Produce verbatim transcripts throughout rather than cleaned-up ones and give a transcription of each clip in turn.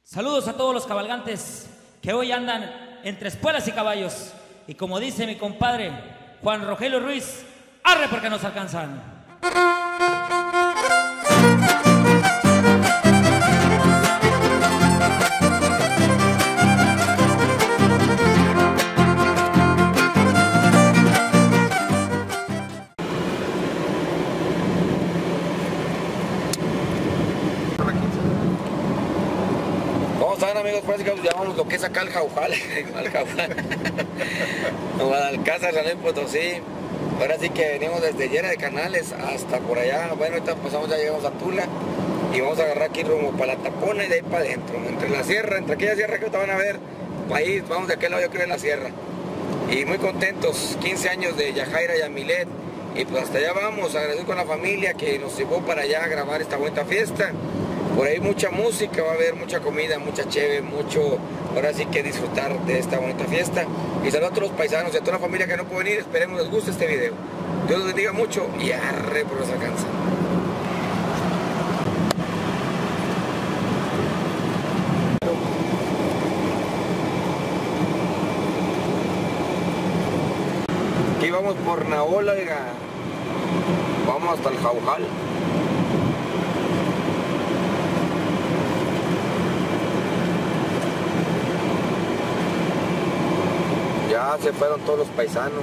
Saludos a todos los cabalgantes que hoy andan entre espuelas y caballos. Y como dice mi compadre Juan Rogelio Ruiz, arre porque nos alcanzan. Amigos, parece que llamamos lo que es acá el Jaujal, el Jaujal. Guadalcázar, San Luis Potosí. Ahora sí que venimos desde Llera de Canales hasta por allá. Bueno, ahorita pasamos, ya llegamos a Tula y vamos a agarrar aquí rumbo para la Tapona y de ahí para adentro, entre la sierra, entre aquella sierra que ahorita van a ver. Ahí vamos de aquel lado, yo creo, en la sierra. Y muy contentos, quince años de Yajaira y Amilet. Y pues hasta allá vamos, agradecer con la familia que nos llevó para allá a grabar esta bonita fiesta. Por ahí mucha música, va a haber mucha comida, mucha cheve, mucho, ahora sí que disfrutar de esta bonita fiesta. Y saludos a todos los paisanos y a toda la familia que no puede venir, esperemos les guste este video. Dios los bendiga mucho y arre por nos alcanza. Aquí vamos por Naola, oiga. Vamos hasta el Jaujal. Ya se fueron todos los paisanos.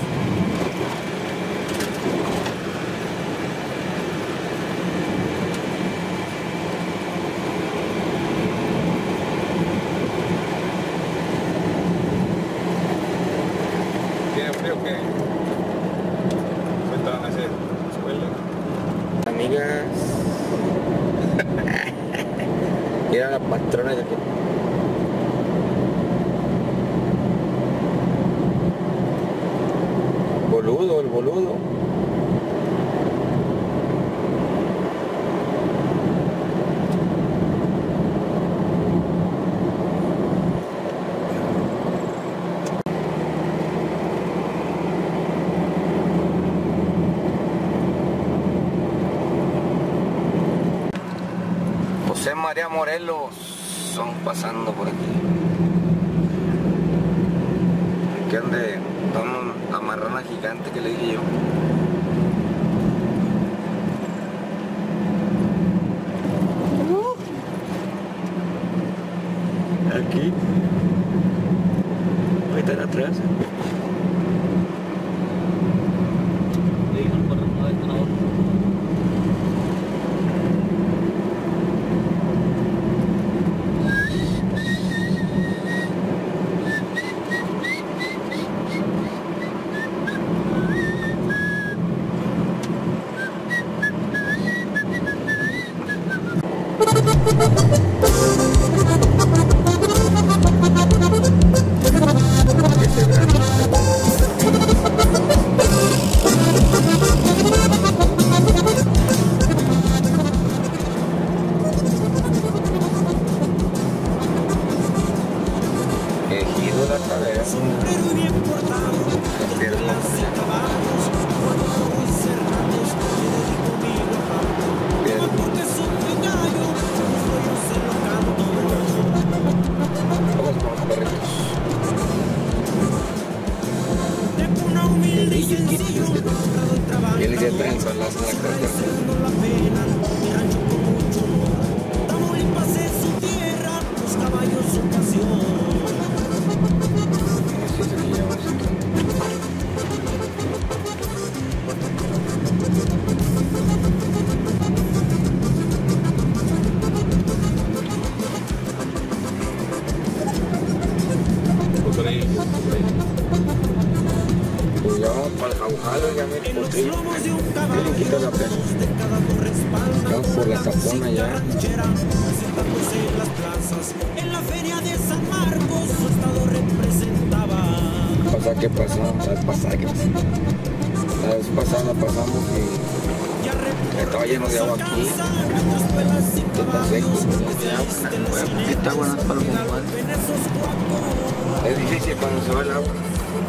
¿Tiene frío o qué? ¿Cuánto van a hacer? ¿Escuela? Amigas. Mira la patrona de aquí. Boludo, el boludo. José María Morelos son pasando por aquí. Que ande la marrana gigante que le dije yo. Aquí. Ahí están atrás. Ejido la cadera. Y él ya está en San Las pues ya vamos para el Jaujal, ya me potrillo. Miren, quita la pena. Vamos por la Tapona ya. Pasa que pasó, la vez pasada que pasó. La vez pasada pasamos y estaba lleno de agua aquí. Está seco. Está bueno para los animales. Es difícil cuando se va el agua.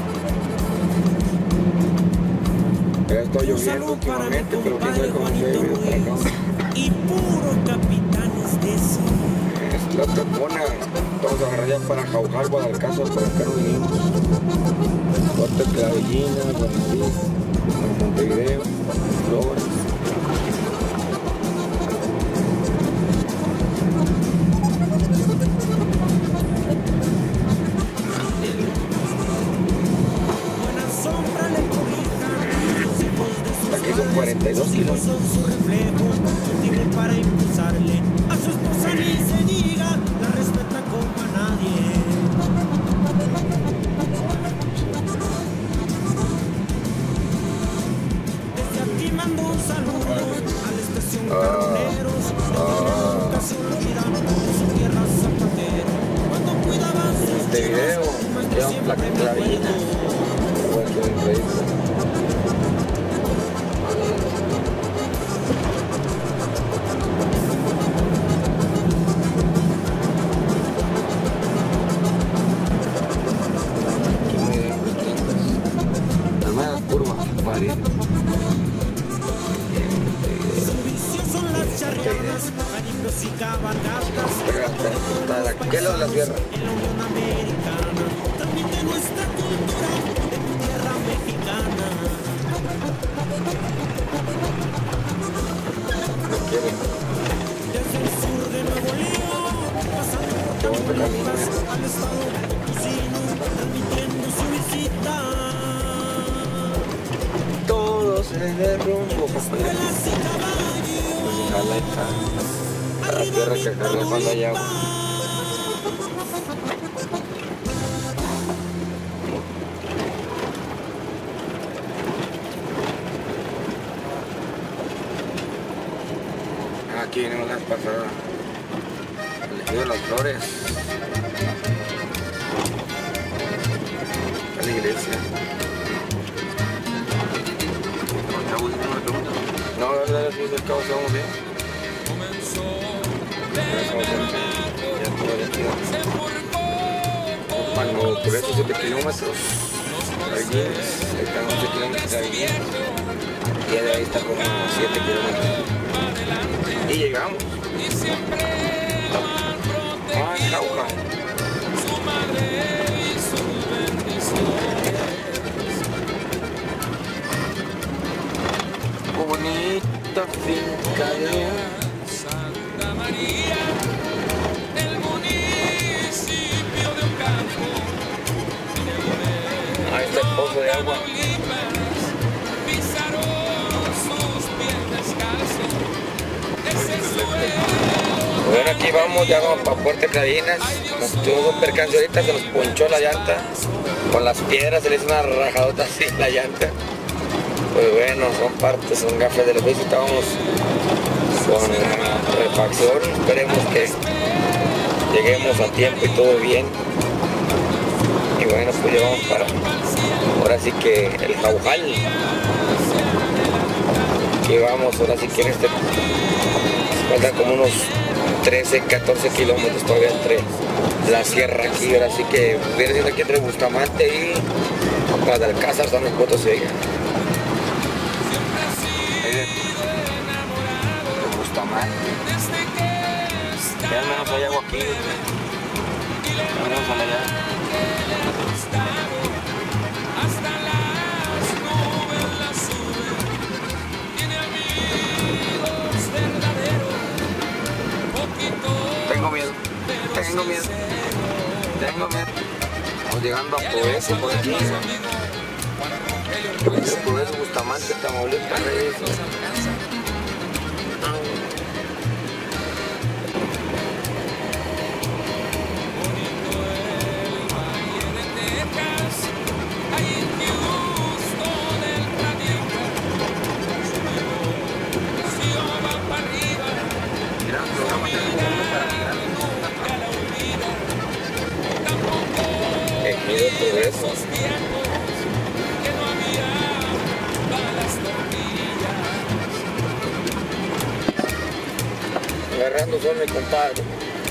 Ya está lloviendo últimamente, pero quién sabe cómo se ha llovido para acá. Y puro capitanes de sí. La Tapona, vamos a agarrar ya para Jaujal, Guadalcázar, por acá nos vinimos. Puerto Clavellina, Guanaví, Montevideo, Flores. Aquí son cuarenta y dos kilos. Para impulsarle a su esposa ni se diga, la respeta como a nadie. Desde aquí mando un saludo a la estación Carneros, de nunca se olvidan de su tierra zapatero. Cuando cuidaban sus este video, queda un placa clavellina. y cabalgatas. ¿Para qué lado de la tierra? En la Unión Americana transmite nuestra cultura de tu tierra mexicana. No quiere. Desde el sur de Nuevo León, pasando por Tamaulipas al estado potosino, transmitiendo su visita. Todo se derrumbó. Escuelas y caballos. Ojalá está. A la tierra que agarré cuando hay agua. Aquí venimos la vez pasada. El ejido de las Flores. A la iglesia. No, la verdad es que el cabo se vamos bien. Cuando por esos siete kilómetros, allí están once kilómetros de allí, y de ahí está como siete kilómetros. Y llegamos. Ah, Jauja. Qué bonita finca de Santa María, el municipio de Ocampo. Ahí está el pozo de agua. Pisaron sus pies descalzos. Ese suelo. Bueno, aquí vamos, ya vamos para Puerto Clavinas. Nos tuvo un percance ahorita, se nos ponchó la llanta. Con las piedras se le hizo una rajadota así la llanta. Pues bueno, son partes, son gafes de los que estábamos con la refacción. Esperemos que lleguemos a tiempo y todo bien. Y bueno, pues llevamos para ahora sí que el Jaujal. Aquí vamos, ahora sí que en este faltan como unos trece, catorce kilómetros todavía entre la sierra aquí. Ahora sí que viene siendo aquí entre Bustamante y Guadalcázar, San Luis Potosí. Ya al menos hay agua aquí, al menos allá. Hasta las nubes la suben, tiene amigos verdaderos, poquito. Tengo miedo, tengo miedo, tengo miedo. Estamos llegando a Progreso por aquí. Progreso, Bustamante, Tamaulipas, Reyes. Ejido Progreso. Agarrando sol mi compadre.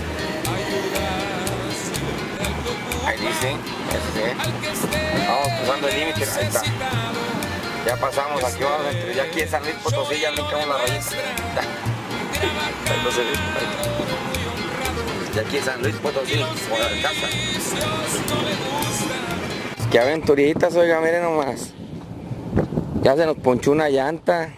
Ahí dice, ese. Vamos cruzando el límite, ahí está. Ya pasamos, aquí vamos, entre, ya aquí en San Luis Potosí, ya brincamos la rayita. Ahí no se ve. de aquí San Luis Potosí, Guadalajara. No le gusta. Qué aventuritas, oiga, miren nomás. Ya se nos ponchó una llanta.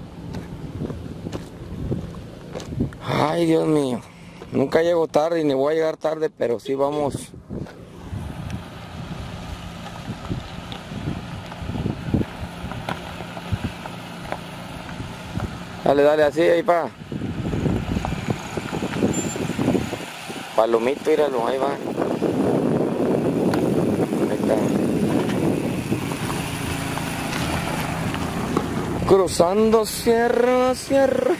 Ay, Dios mío. Nunca llego tarde y ni voy a llegar tarde, pero sí vamos. Dale, dale, así, ahí pa. Palomito, míralo, ahí va. Ahí está. Cruzando sierras, sierras.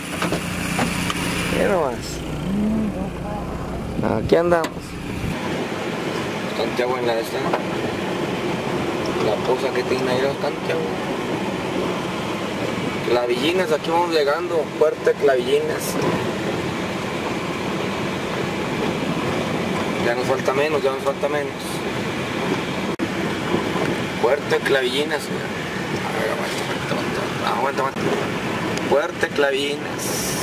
Mira nomás. Aquí andamos. Bastante agua en la esta. La poza que tiene ahí, bastante agua. Clavillinas, aquí vamos llegando. Fuerte Clavillinas. Ya nos falta menos, ya nos falta menos. Fuerte Clavillinas. Aguanta, aguanta. Fuerte Clavillinas.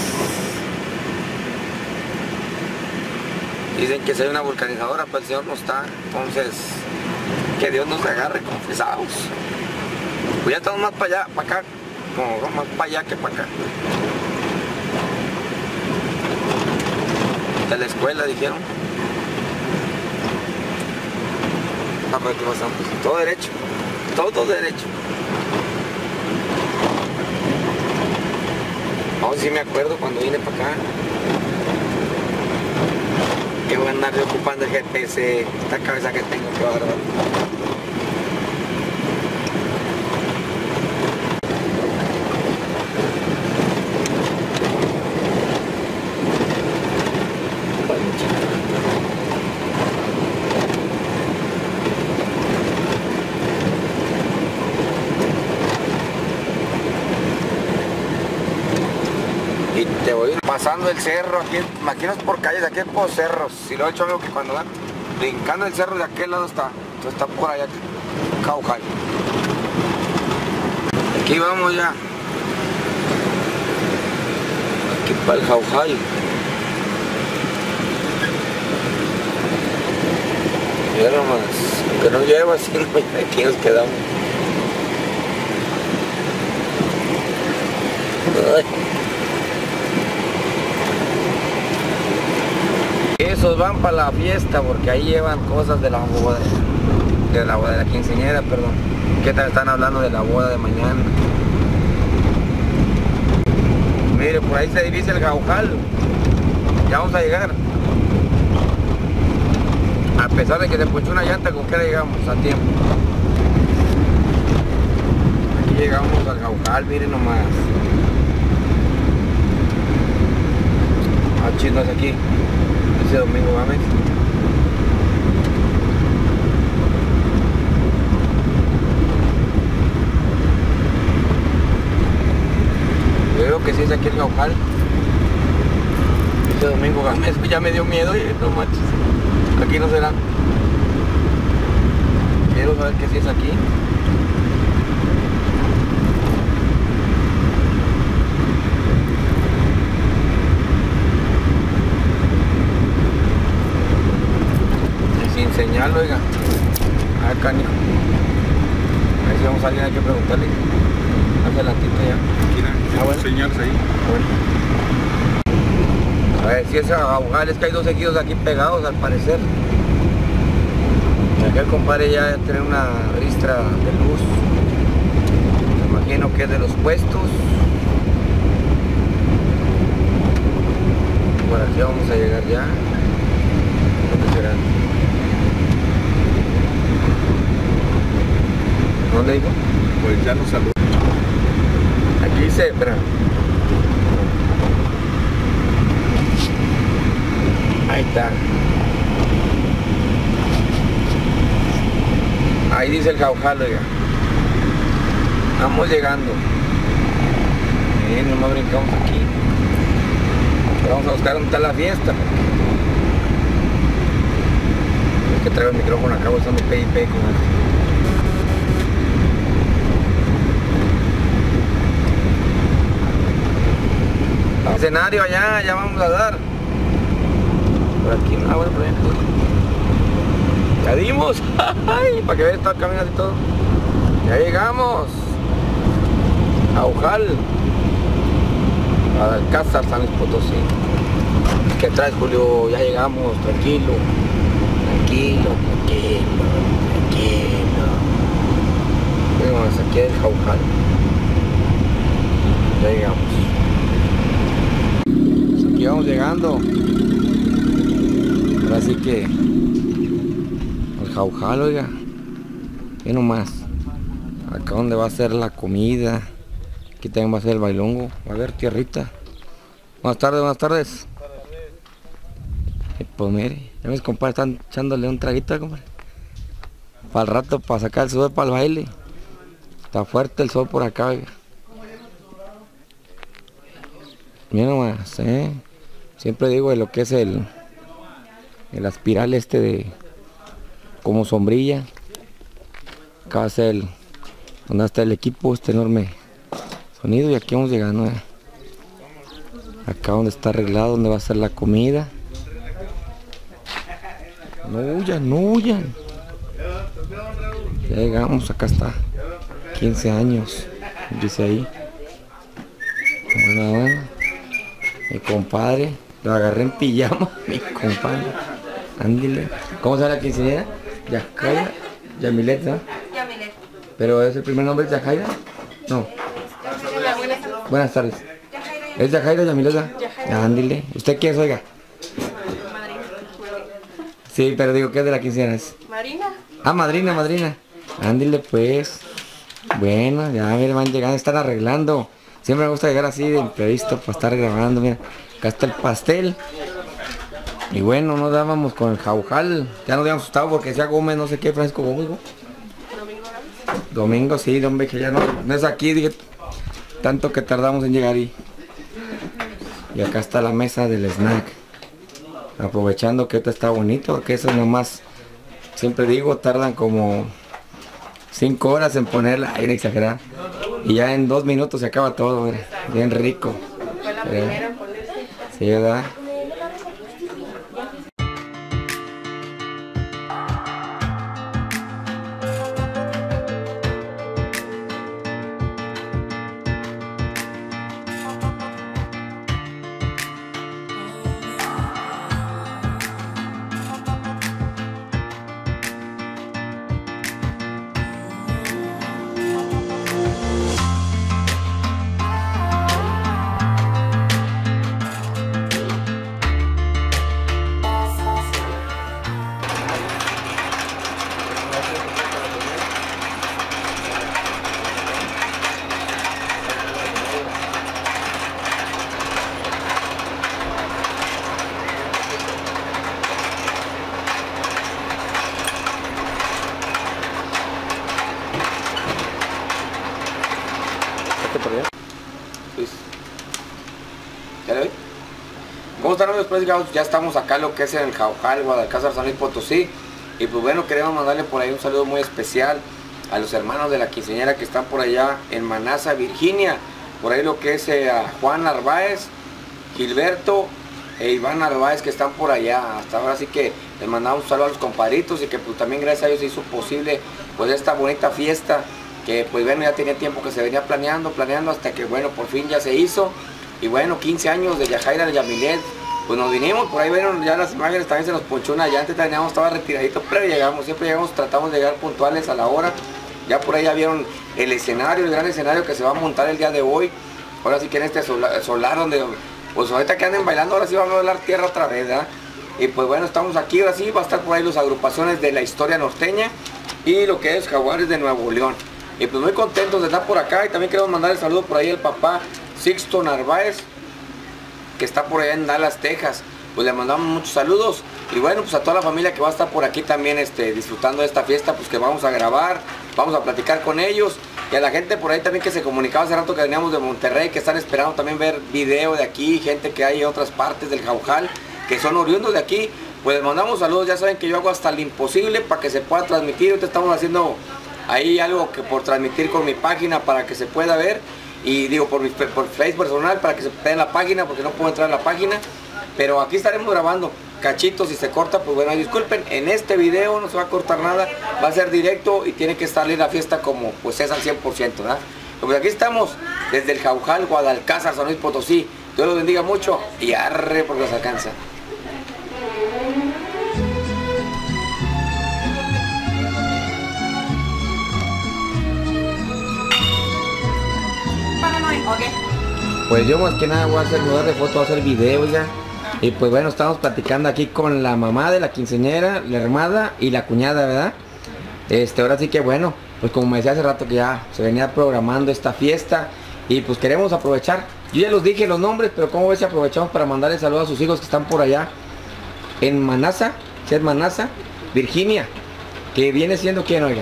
Dicen que si hay una vulcanizadora, pero el Señor no está. Entonces, que Dios nos agarre confesados. Pues ya estamos más para allá, para acá. No, más para allá que para acá. De la escuela, dijeron. Ah, pero aquí pasamos. Todo derecho. Todo derecho. Ahora sí me acuerdo cuando vine para acá. Que voy a andar ocupando el G P S, esta cabeza que tengo, que bárbaro. Y te voy pasando el cerro, aquí, aquí no es por calles, aquí es por cerros. Si lo he hecho, veo que cuando van brincando el cerro de aquel lado está, entonces está por allá, Jaujal. Aquí vamos ya. Aquí para el Jaujal. Mira nomás, que no lleva así, no, aquí nos quedamos. Ay. Esos van para la fiesta porque ahí llevan cosas de la boda, de la boda de la quinceañera, perdón. ¿Qué tal están hablando de la boda de mañana? Mire, por ahí se divisa el Jaujal. Ya vamos a llegar. A pesar de que se ponchó una llanta, con que llegamos a tiempo. Aquí llegamos al Jaujal, miren nomás. Ah, chinos aquí. Ese domingo mames. Yo creo que sí es aquí el Jaujal. Ese domingo Gámez ya me dio miedo y no manches. Aquí no será. Quiero saber que sí es aquí. Sin señal, oiga. A ver, canijo. A ver si vamos a alguien, hay que preguntarle. Más adelantito ya. Aquí, Ah, bueno. señales ahí. Bueno. A ver si es Jaujal, es que hay dos seguidos aquí pegados al parecer. Y acá el compadre ya tiene una ristra de luz. Me imagino que es de los puestos. Por aquí vamos a llegar ya. ¿Dónde será? ¿Dónde dijo? Pues ya nos saludó. Aquí dice, espera. Ahí está. Ahí dice el Jaujal, oiga. Vamos llegando. Bien, nomás brincamos aquí. Pero vamos a buscar dónde está la fiesta. Es que traigo el micrófono acá, voy usando P I P con él. Escenario allá, ya vamos a dar. Por aquí, no, bueno, por ahí. Ya dimos. Ay, para que vean todo el camino y todo. Ya llegamos. A Ujal. A Alcázar, San Luis Potosí. ¿Qué traes, Julio? Ya llegamos, tranquilo. Tranquilo, tranquilo, tranquilo. Vamos aquí el Jaujal. Ya llegamos. Pues aquí vamos llegando. Ahora sí que el Jaujal, oiga. Y nomás. Acá donde va a ser la comida. Aquí también va a ser el bailongo. Va a haber tierrita. Buenas tardes, buenas tardes. Y pues mire, ya mis compadres están echándole un traguito, compadre. Para el rato, para sacar el sudor para el baile. Está fuerte el sol por acá, oiga. Mira nomás, eh. Siempre digo de lo que es el, el espiral este de como sombrilla. Acá va a ser el, donde está el equipo, este enorme sonido, y aquí vamos llegando, eh. Acá donde está arreglado, donde va a ser la comida. No huyan, no huyan. Ya llegamos, acá está. quince años, dice ahí. Bueno, bueno. Mi compadre, lo agarré en pijama, mi compadre. Ándile. ¿Cómo se llama la quinceañera? Yajaira, Yamilet, ¿no? Yamilet. ¿Pero es el primer nombre de Yajaira? No. Buenas tardes. ¿Es Yajaira Yamilet? Ándile. ¿Usted quién es, oiga? Madrina. Sí, pero digo, ¿qué es de la quinceañera? Marina. Ah, madrina, madrina. Ándile pues. Bueno, ya miren, van llegando, están arreglando. Siempre me gusta llegar así de imprevisto para estar grabando. Mira, acá está el pastel. Y bueno, nos dábamos con el Jaujal. Ya nos habíamos asustado porque decía Gómez, no sé qué, Francisco Gómez. ¿No? Domingo. Domingo, sí, hombre, que ya no, no es aquí, dije. Tanto que tardamos en llegar y... Y acá está la mesa del snack. Aprovechando que ahorita está bonito, porque eso nomás, siempre digo, tardan como cinco horas en ponerla, aire exagerada. Y ya en dos minutos se acaba todo, mira, bien rico. Fue la ¿Verdad? primera en ponerse. Sí, ¿verdad? ¿Ya le doy? ¿Cómo están, amigos? Pues ya estamos acá lo que es en el Jaujal, Guadalcázar, San Luis Potosí. Y pues bueno, queremos mandarle por ahí un saludo muy especial a los hermanos de la quinceañera que están por allá en Manasa, Virginia. Por ahí lo que es eh, a Juan Narváez, Gilberto e Iván Narváez, que están por allá. Hasta ahora sí que les mandamos un saludo a los compadritos, y que pues también gracias a ellos se hizo posible pues esta bonita fiesta, que pues bueno, ya tenía tiempo que se venía planeando, planeando hasta que bueno, por fin ya se hizo. Y bueno, quince años de Yajaira de Yamilet, pues nos vinimos, por ahí vieron ya las imágenes, también se nos ponchó una llanta, teníamos, estaba retiradito, pero llegamos, siempre llegamos, tratamos de llegar puntuales a la hora. Ya por ahí ya vieron el escenario, el gran escenario que se va a montar el día de hoy. Ahora sí que en este solar, solar donde, pues ahorita que anden bailando, ahora sí vamos a bailar tierra otra vez, ¿verdad? Y pues bueno, estamos aquí, ahora sí, va a estar por ahí las agrupaciones de la historia norteña y lo que es Jaguares de Nuevo León. Y pues muy contentos de estar por acá, y también queremos mandar el saludo por ahí al papá Sixto Narváez, que está por allá en Dallas, Texas. Pues le mandamos muchos saludos, y bueno, pues a toda la familia que va a estar por aquí también este, disfrutando de esta fiesta, pues que vamos a grabar, vamos a platicar con ellos, y a la gente por ahí también que se comunicaba hace rato que veníamos de Monterrey, que están esperando también ver video de aquí, gente que hay en otras partes del Jaujal, que son oriundos de aquí. Pues les mandamos saludos, ya saben que yo hago hasta lo imposible para que se pueda transmitir. Ahorita estamos haciendo ahí algo que por transmitir con mi página para que se pueda ver, y digo por mi por Facebook personal para que se vea en la página, porque no puedo entrar en la página, pero aquí estaremos grabando. cachitos y se corta, pues bueno, disculpen, en este video no se va a cortar nada, va a ser directo y tiene que salir la fiesta como pues es al cien por ciento, ¿verdad? Pues aquí estamos, desde el Jaujal, Guadalcázar, San Luis Potosí. Dios los bendiga mucho y arre porque los alcanza. Pues yo más que nada voy a hacer lugar de foto, voy a hacer video ya. Y pues bueno, estamos platicando aquí con la mamá de la quinceañera, la hermana y la cuñada, ¿verdad? Este, ahora sí que bueno, pues como me decía hace rato que ya se venía programando esta fiesta y pues queremos aprovechar. Yo ya los dije los nombres, pero como ves si aprovechamos para mandarle saludos a sus hijos que están por allá en Manasa, si es Manasa, Virginia, que viene siendo quién, oiga.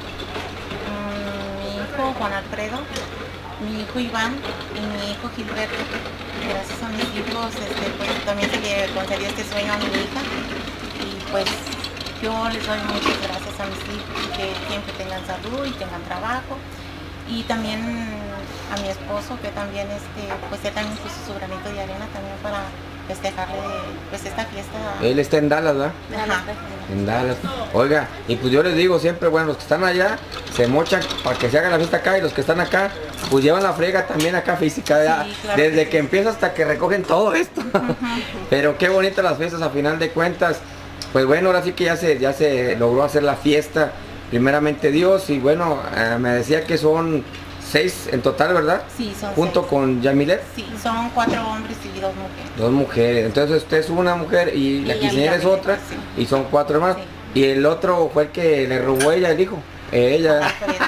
Mi hijo Juan Alfredo, mi hijo Iván y mi hijo Gilberto. Gracias a mis hijos este, pues, también se le concedió este sueño a mi hija y pues yo les doy muchas gracias a mis hijos, que siempre tengan salud y tengan trabajo, y también a mi esposo, que también este, pues él también puso su granito de arena también para festejarle pues esta fiesta. Él está en Dallas, ¿verdad? Ajá. En Dallas. Oiga, y pues yo les digo siempre, bueno, los que están allá se mochan para que se haga la fiesta acá, y los que están acá pues llevan la frega también acá física, ya, sí, claro, desde que, que sí. empieza hasta que recogen todo esto. Uh-huh. Pero qué bonitas las fiestas a final de cuentas. Pues bueno, ahora sí que ya se, ya se logró hacer la fiesta, primeramente Dios, y bueno, eh, me decía que son seis en total, ¿verdad? Sí, son junto seis. Con Yamilet. Sí, son cuatro hombres y dos mujeres. Dos mujeres, entonces usted es una mujer y, y la quinceañera es otra, sí. Y son cuatro hermanos. Sí. Y el otro fue el que le robó ella el hijo. Eh, ella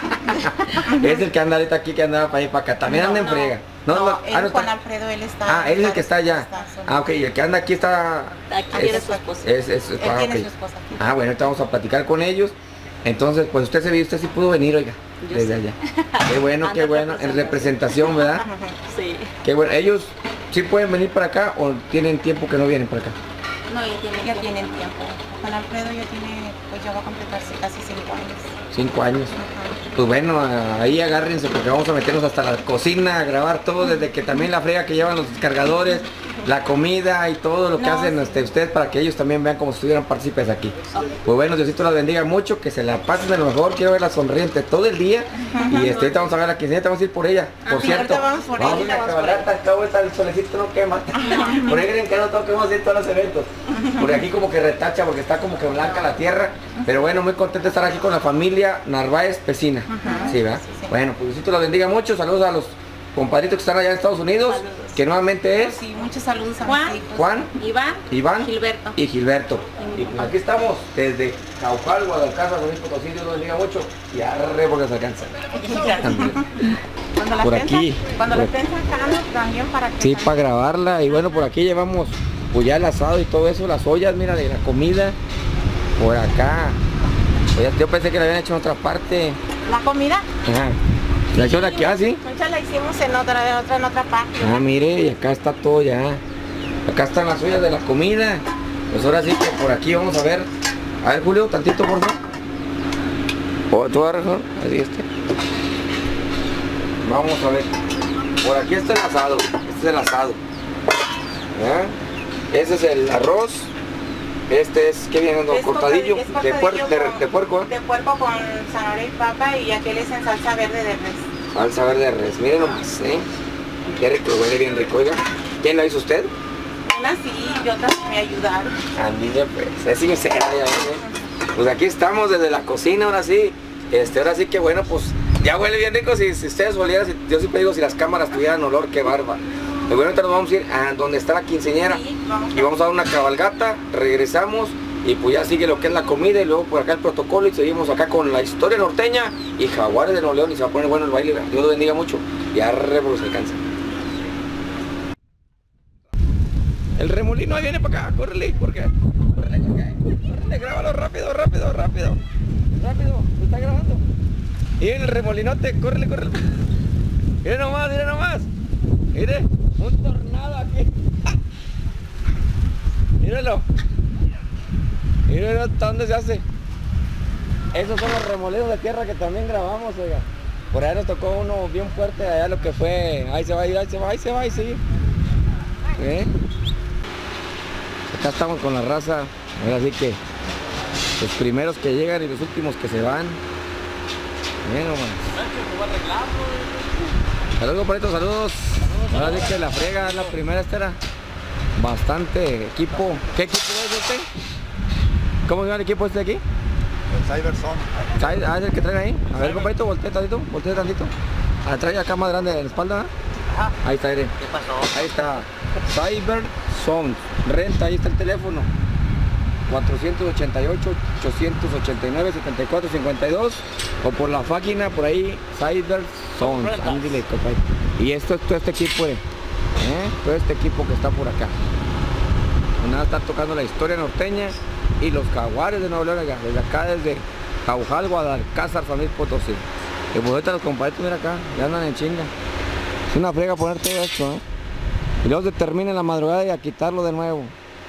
es el que anda ahorita aquí, que andaba para allá para acá. También no, anda en no, frega. No, no, no, él, ah, no Juan está. Alfredo, él está. Ah, él es el que está allá. Está, ah, ok, y el que anda aquí está. Aquí es, tiene su esposa. Es, es, él ah, tiene okay. su esposa aquí. Ah, bueno, ahorita vamos a platicar con ellos. Entonces, pues usted se vio, usted sí pudo venir, oiga, Yo desde sí. allá. Qué bueno, qué bueno, en representación, ¿verdad? Sí. Qué bueno. ¿Ellos sí pueden venir para acá o tienen tiempo que no vienen para acá? No, ya tienen, ya tienen tiempo. Juan Alfredo ya tiene, pues ya va a completarse casi cinco años. Cinco años. Ajá. Pues bueno, ahí agárrense porque vamos a meternos hasta la cocina a grabar todo, desde que también la frega que llevan los cargadores, la comida y todo lo que No, hacen sí. este, ustedes para que ellos también vean como si estuvieran partícipes aquí. Okay. Pues bueno, Diosito las bendiga mucho, que se la pasen de lo mejor, quiero verla sonriente todo el día. Y este, ahorita vamos a ver a la quinceañera, vamos a ir por ella, por sí, cierto. ahorita vamos por vamos ella, a vamos una por cabalgata, acá vuelta el solecito no quema. Por ahí creen que no tengo que vamos a ir todos los eventos. Porque aquí como que retacha, porque está como que blanca la tierra. Pero bueno, muy contento de estar aquí con la familia Narváez Pesina. Sí, ¿verdad? Sí, sí. Bueno, pues Diosito los bendiga mucho, saludos a los compadritos que están allá en Estados Unidos, Saludos. que nuevamente es Sí, muchos saludos a Juan. mis hijos. Juan, Iván, Iván Gilberto. y Gilberto. Y pues aquí estamos desde Jaujal, Guadalcázar, San Luis Potosí, Dios los bendiga mucho y arre porque se alcanza. Cuando la Por estén aquí, sac- Cuando por- la estén sacando también para que... Sí, también- para grabarla y bueno, por aquí llevamos pues ya el asado y todo eso, las ollas, mira, de la comida, por acá. Oye, yo pensé que la habían hecho en otra parte. La comida, Ajá. La hecho aquí, ah, sí. muchas la hicimos en otra, en otra, en otra parte. Ah, mire, y acá está todo ya. Acá están las ollas de la comida. Pues ahora sí que por aquí vamos a ver. A ver, Julio, tantito, por favor. Oh, ¿tú agarras, no? Así este. Vamos a ver. Por aquí está el asado. Este es el asado. ¿Ya? Ese es el arroz. Este es, ¿qué viene? No, Es cortadillo, es de, cortadillo puer- de, con- de puerco, ¿eh? De puerco con zanahoria y papa, y aquel es en salsa verde de res. Salsa verde de res. Miren nomás, ¿eh? Qué rico, huele bien rico. Oiga, ¿quién la hizo usted? Unas sí y otras me ayudaron. A niña, pues, es sincera, ya ven, ¿eh? Pues aquí estamos desde la cocina, ahora sí. Este, ahora sí que bueno, pues ya huele bien rico. Si, si ustedes olieran, si, yo siempre digo, si las cámaras tuvieran olor, qué barba. Pues bueno, ahorita nos vamos a ir a donde está la quinceañera Sí, vamos. y vamos a dar una cabalgata, regresamos y pues ya sigue lo que es la comida y luego por acá el protocolo y seguimos acá con la historia norteña y Jaguares de Nuevo León y se va a poner bueno el baile. Dios lo bendiga mucho y arre porque se alcanza. El remolino ahí viene para acá, córrele, porque córrele, córrele, grábalo rápido, rápido, rápido, rápido, se está grabando. Y en el remolinote, córrele, córrele. Mire nomás, mire nomás. Mire, un tornado aquí. Míralo. Míralo hasta dónde se hace. Esos son los remolinos de tierra que también grabamos, oiga. Por allá nos tocó uno bien fuerte, allá lo que fue. Ahí se va a ir, ahí se va, ahí se va, ahí sigue. ¿Eh? Acá estamos con la raza. Así que los primeros que llegan y los últimos que se van. Bien, nomás. Saludos, compadrito, saludos. Ahora sí que la frega es la primera, esta era bastante equipo. ¿Qué equipo es este? ¿Cómo se llama el equipo este de aquí? El Cyberzone. Ah, es el que traen ahí. A ver, compadrito, voltea tantito, voltea tantito. Ah, trae acá más grande en la espalda. Ajá. Ahí está, aire. ¿Qué pasó? Ahí está. Cyberzone. Renta, ahí está el teléfono. cuatrocientos ochenta y ocho, ochocientos ochenta y nueve, setenta y cuatro cincuenta y dos. O por la página, por ahí, Cyberzone. Ándale, compadre. Y esto es todo este equipo, eh. ¿Eh? Todo este equipo que está por acá. Nada, está tocando la historia norteña y los jaguares de Nuevo León, desde acá, desde Jaujal, Guadalcázar, San Luis Potosí. Y pues ahorita los compadres, mira acá, ya andan en chinga. Es una frega poner todo esto, ¿eh? Y luego se termina en la madrugada y a quitarlo de nuevo.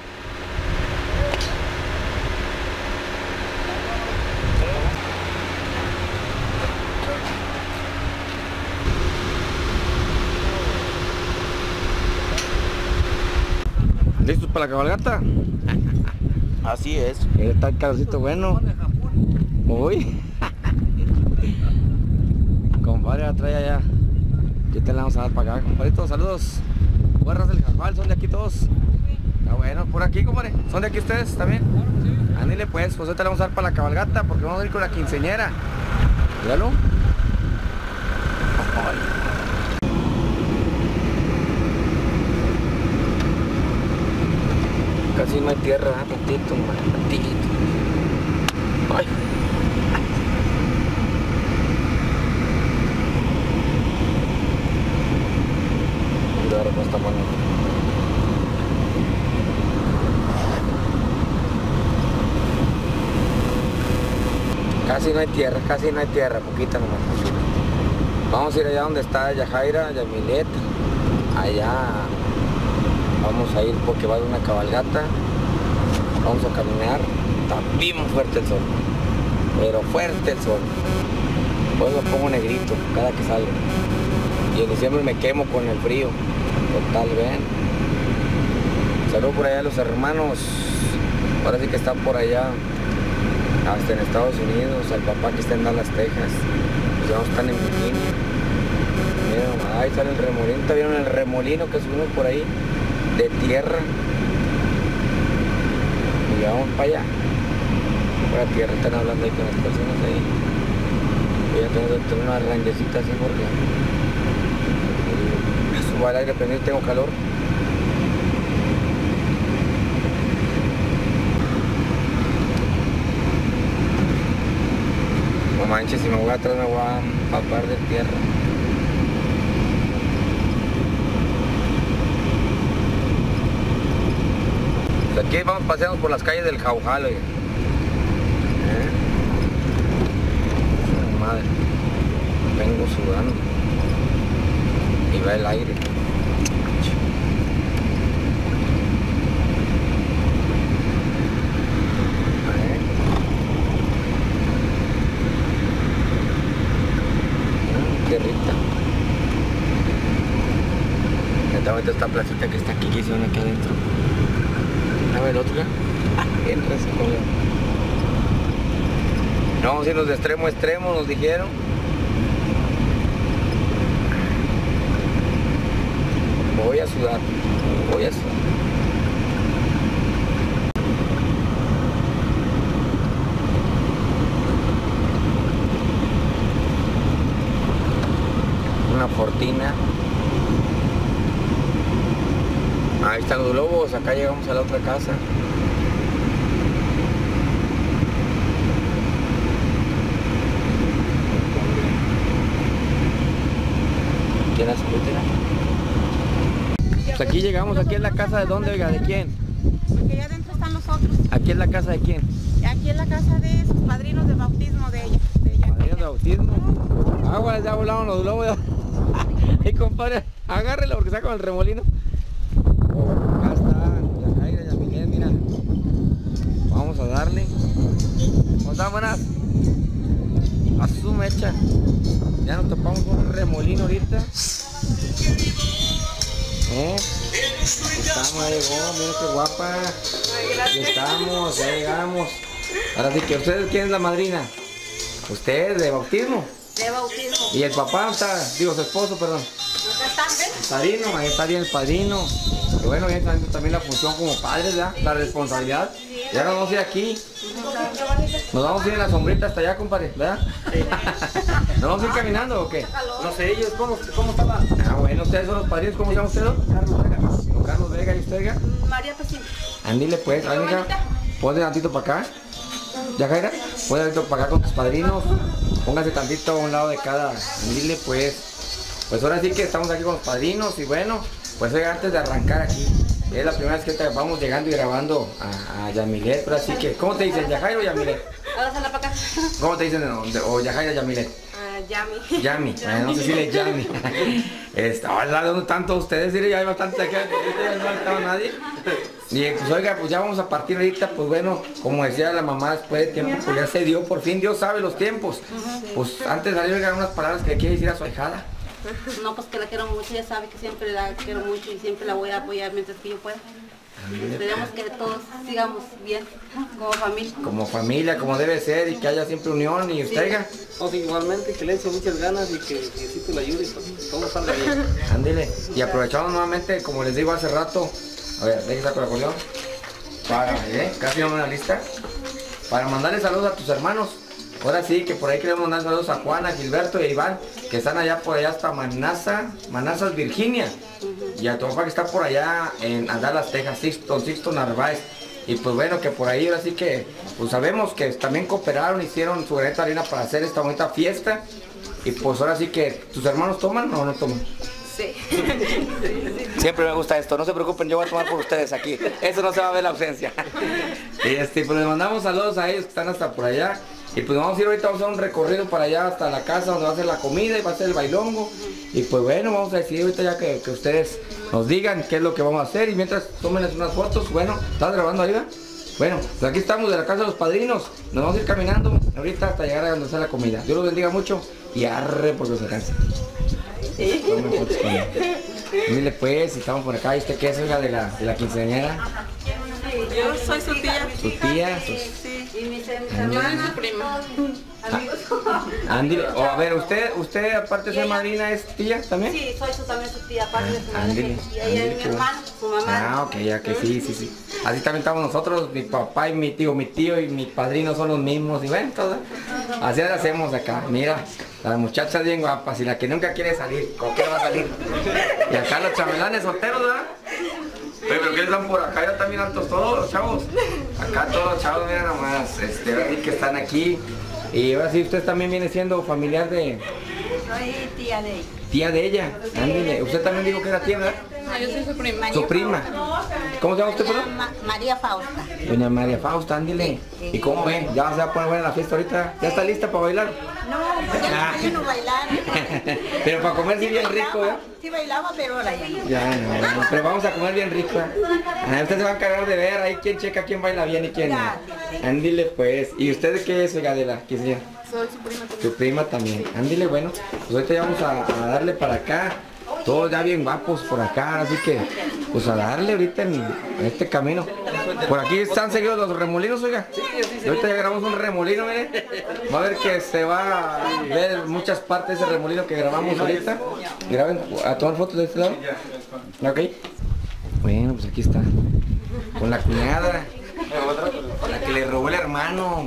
¿Listos para la cabalgata? Así es. Ahí está el calorcito bueno. Uy. Compadre, la trae allá. ¿Qué te la vamos a dar para acá, compadrito? Saludos. Guarras del Jafal, son de aquí todos. Está bueno, por aquí, compadre. ¿Son de aquí ustedes también? Ándale pues, pues ahorita le vamos a dar para la cabalgata porque vamos a ir con la quinceañera. Míralo. Ay. Casi no hay tierra, ¿eh? Tantito, man, tantito. Ay. Cuidado con esta mano. Casi no hay tierra, casi no hay tierra, poquita nomás. Vamos a ir allá donde está Yajaira, Yamilet. Allá vamos a ir porque va a haber una cabalgata. Vamos a caminar. Está bien fuerte el sol, pero fuerte el sol. Pues lo pongo negrito cada que salgo. Y en diciembre me quemo con el frío. Total, ven. Saludos por allá a los hermanos. Ahora sí que están por allá, hasta en Estados Unidos. Al papá que está en Dallas, Texas. Los hermanos están en Virginia. Miren, ahí sale el remolino. ¿Está vieron el remolino que subimos por ahí? De tierra. Y ya vamos para allá. Para tierra están hablando ahí con las personas ahí. Y ya tengo que tener una ranguecita así porque subo al aire prendido y tengo calor. No manches, si me voy atrás me voy a empapar de tierra. Aquí vamos paseando por las calles del Jaujal, oye. ¿Eh? Madre, vengo sudando y va el aire. ¿Eh? Qué rica. Netamente esta placita que está aquí, que hicieron aquí adentro. A ver, el otro ya. Entra ese color. No vamos a irnos de extremo a extremo, nos dijeron. Voy a sudar. Voy a sudar. Una fortina. Ahí están los globos, acá llegamos a la otra casa. ¿Quién hace frutina? Pues aquí llegamos, aquí es la casa de dónde, oiga, ¿de quién? Porque allá adentro están los otros. Aquí es la casa de quién. Aquí es la casa de sus padrinos de bautismo de ella. De ella. Padrinos de bautismo. Agua, ya volaron los globos. Y compadre, agárrelo porque saca el remolino. Acá está, Yajaira, Yamilet, mira. Vamos a darle. ¿Cómo están, buenas? A su mecha. Ya nos topamos con un remolino ahorita. ¿Eh? Estamos, ya llegó, miren qué guapa. Ya estamos, ya llegamos. Ahora sí que ustedes, ¿quién es la madrina? Ustedes, de bautismo. De bautismo. Y el papá está, digo, su esposo, perdón. ¿Acá están, ven? El padrino, ahí está bien el padrino. Y bueno, bien también, también la función como padres, ¿verdad? La responsabilidad. Y ahora nos vamos a ir aquí. Nos vamos a ir en la sombrita hasta allá, compadre, ¿verdad? ¿Nos vamos a ir caminando o qué? No sé, ellos, ¿cómo, cómo estaban? Ah, bueno, ustedes son los padrinos, ¿cómo se llama usted? Carlos Vega. Don Carlos Vega, ¿y usted, Vega? María Pacín. Andile pues, amiga. Ponte tantito para acá. ¿Ya, Jaira? Ponte tantito para acá con tus padrinos. Póngase tantito a un lado de cada. Andile pues. Pues ahora sí que estamos aquí con los padrinos y bueno, pues oiga, antes de arrancar aquí, es la primera vez que te vamos llegando y grabando a, a Yamilet, pero así que, ¿cómo te dicen? ¿Yajaira o Yamilet? Hágasela para acá. ¿Cómo te dicen? O Yajaira o Yamilet. Ah, Yami. Yami, eh, no sé si le Yami. Está, ¿dónde están todos ustedes? Dile, ya hay bastante aquí, no ha estado nadie. Y pues oiga, pues ya vamos a partir ahorita, pues bueno, como decía la mamá, después de tiempo, pues ya se dio, por fin Dios sabe los tiempos. Pues antes de salir, oiga, unas palabras que le quiere decir a su ahijada. No, pues que la quiero mucho, ya sabe que siempre la quiero mucho y siempre la voy a apoyar mientras que yo pueda. Esperemos que todos sigamos bien, como familia. Como familia, como debe ser, y que haya siempre unión y usted, oiga. Pues igualmente, que le eche muchas ganas y que Diosito le ayude y pues todo salga bien. Ándele. Y aprovechamos nuevamente, como les digo hace rato, a ver, déjame sacar el acordeón. Para, ¿eh? Casi no me la lista. Para mandarle saludos a tus hermanos. Ahora sí, que por ahí queremos mandar saludos a Juana, Gilberto y a Iván, que están allá por allá hasta Manasa, Manasas, Virginia. Uh-huh. Y a tu papá que está por allá en Dallas, Texas, Sixto, Sixto Narváez. Y pues bueno, que por ahí ahora sí que, pues sabemos que también cooperaron, hicieron su granito de arena para hacer esta bonita fiesta. Y pues ahora sí que, ¿tus hermanos toman o no toman? Sí. Siempre me gusta esto, no se preocupen, yo voy a tomar por ustedes aquí. Eso no se va a ver la ausencia. Y este, pues les mandamos saludos a ellos que están hasta por allá. Y pues vamos a ir ahorita, vamos a hacer un recorrido para allá hasta la casa donde va a ser la comida y va a ser el bailongo. Y pues bueno, vamos a decidir ahorita ya que, que ustedes nos digan qué es lo que vamos a hacer. Y mientras tómenles unas fotos, bueno, ¿estás grabando arriba? Bueno, pues aquí estamos de la casa de los padrinos. Nos vamos a ir caminando ahorita hasta llegar a donde está la comida. Dios los bendiga mucho y arre porque se canse. Tomen fotos con él. Mire pues, estamos por acá. ¿Y usted qué es, hija de la, de la quinceañera? Yo soy su tía. ¿Su tía? Sus... Sí. Y mis hermanos. Yo soy su prima. Ah, Andy, o a ver, usted, usted aparte de ser madrina, ¿es tía también? Sí, soy su, también su tía, aparte de su Andy, madre. Y ella es mi hermano, su mamá. Ah, ok, ya que sí, sí, sí. Así también estamos nosotros, mi papá y mi tío, mi tío y mi padrino son los mismos. Y bueno, todo, así lo hacemos acá. Mira, las muchachas bien guapas y la que nunca quiere salir, ¿con qué va a salir? Y acá los chambelanes solteros, ¿verdad? Oye, pero ¿qué están por acá? Ya están bien altos todos los chavos. Acá todos los chavos, miren nomás, este, ahora sí que están aquí. Y ahora sí, usted también viene siendo familiar de... Soy tía de ella. Tía de ella, ándale. Usted también dijo que era tía, ¿verdad? No, yo soy su prima. Su prima. ¿Cómo se llama usted, perdón? Ma María Fausta. Doña María Fausta, ándale. Sí. ¿Y cómo ven? ¿Ya se va a poner buena la fiesta ahorita? ¿Ya está lista para bailar? No, pues ya Ah. no quiero bailar. Pero para comer sí bien bailaba, rico, ¿eh? Sí bailaba, pero ahora ya no. Ya, no, no, pero vamos a comer bien rico. ¿Eh? Ah, usted se va a encargar de ver ahí quién checa quién baila bien y quién no. Ya, sí, sí. Ándile pues. ¿Y usted de qué es, oiga, de la que señora? Soy su prima también. Tu prima también. Ándile, bueno. Pues ahorita ya vamos a, a darle para acá. Todos ya bien guapos por acá, así que pues a darle ahorita en, en este camino. Por aquí están seguidos los remolinos, oiga. Y ahorita ya grabamos un remolino, mire. Va a ver que se va a ver muchas partes de ese remolino que grabamos ahorita. Graben a tomar fotos de este lado. Ok. Bueno, pues aquí está. Con la cuñada. Con la que le robó el hermano.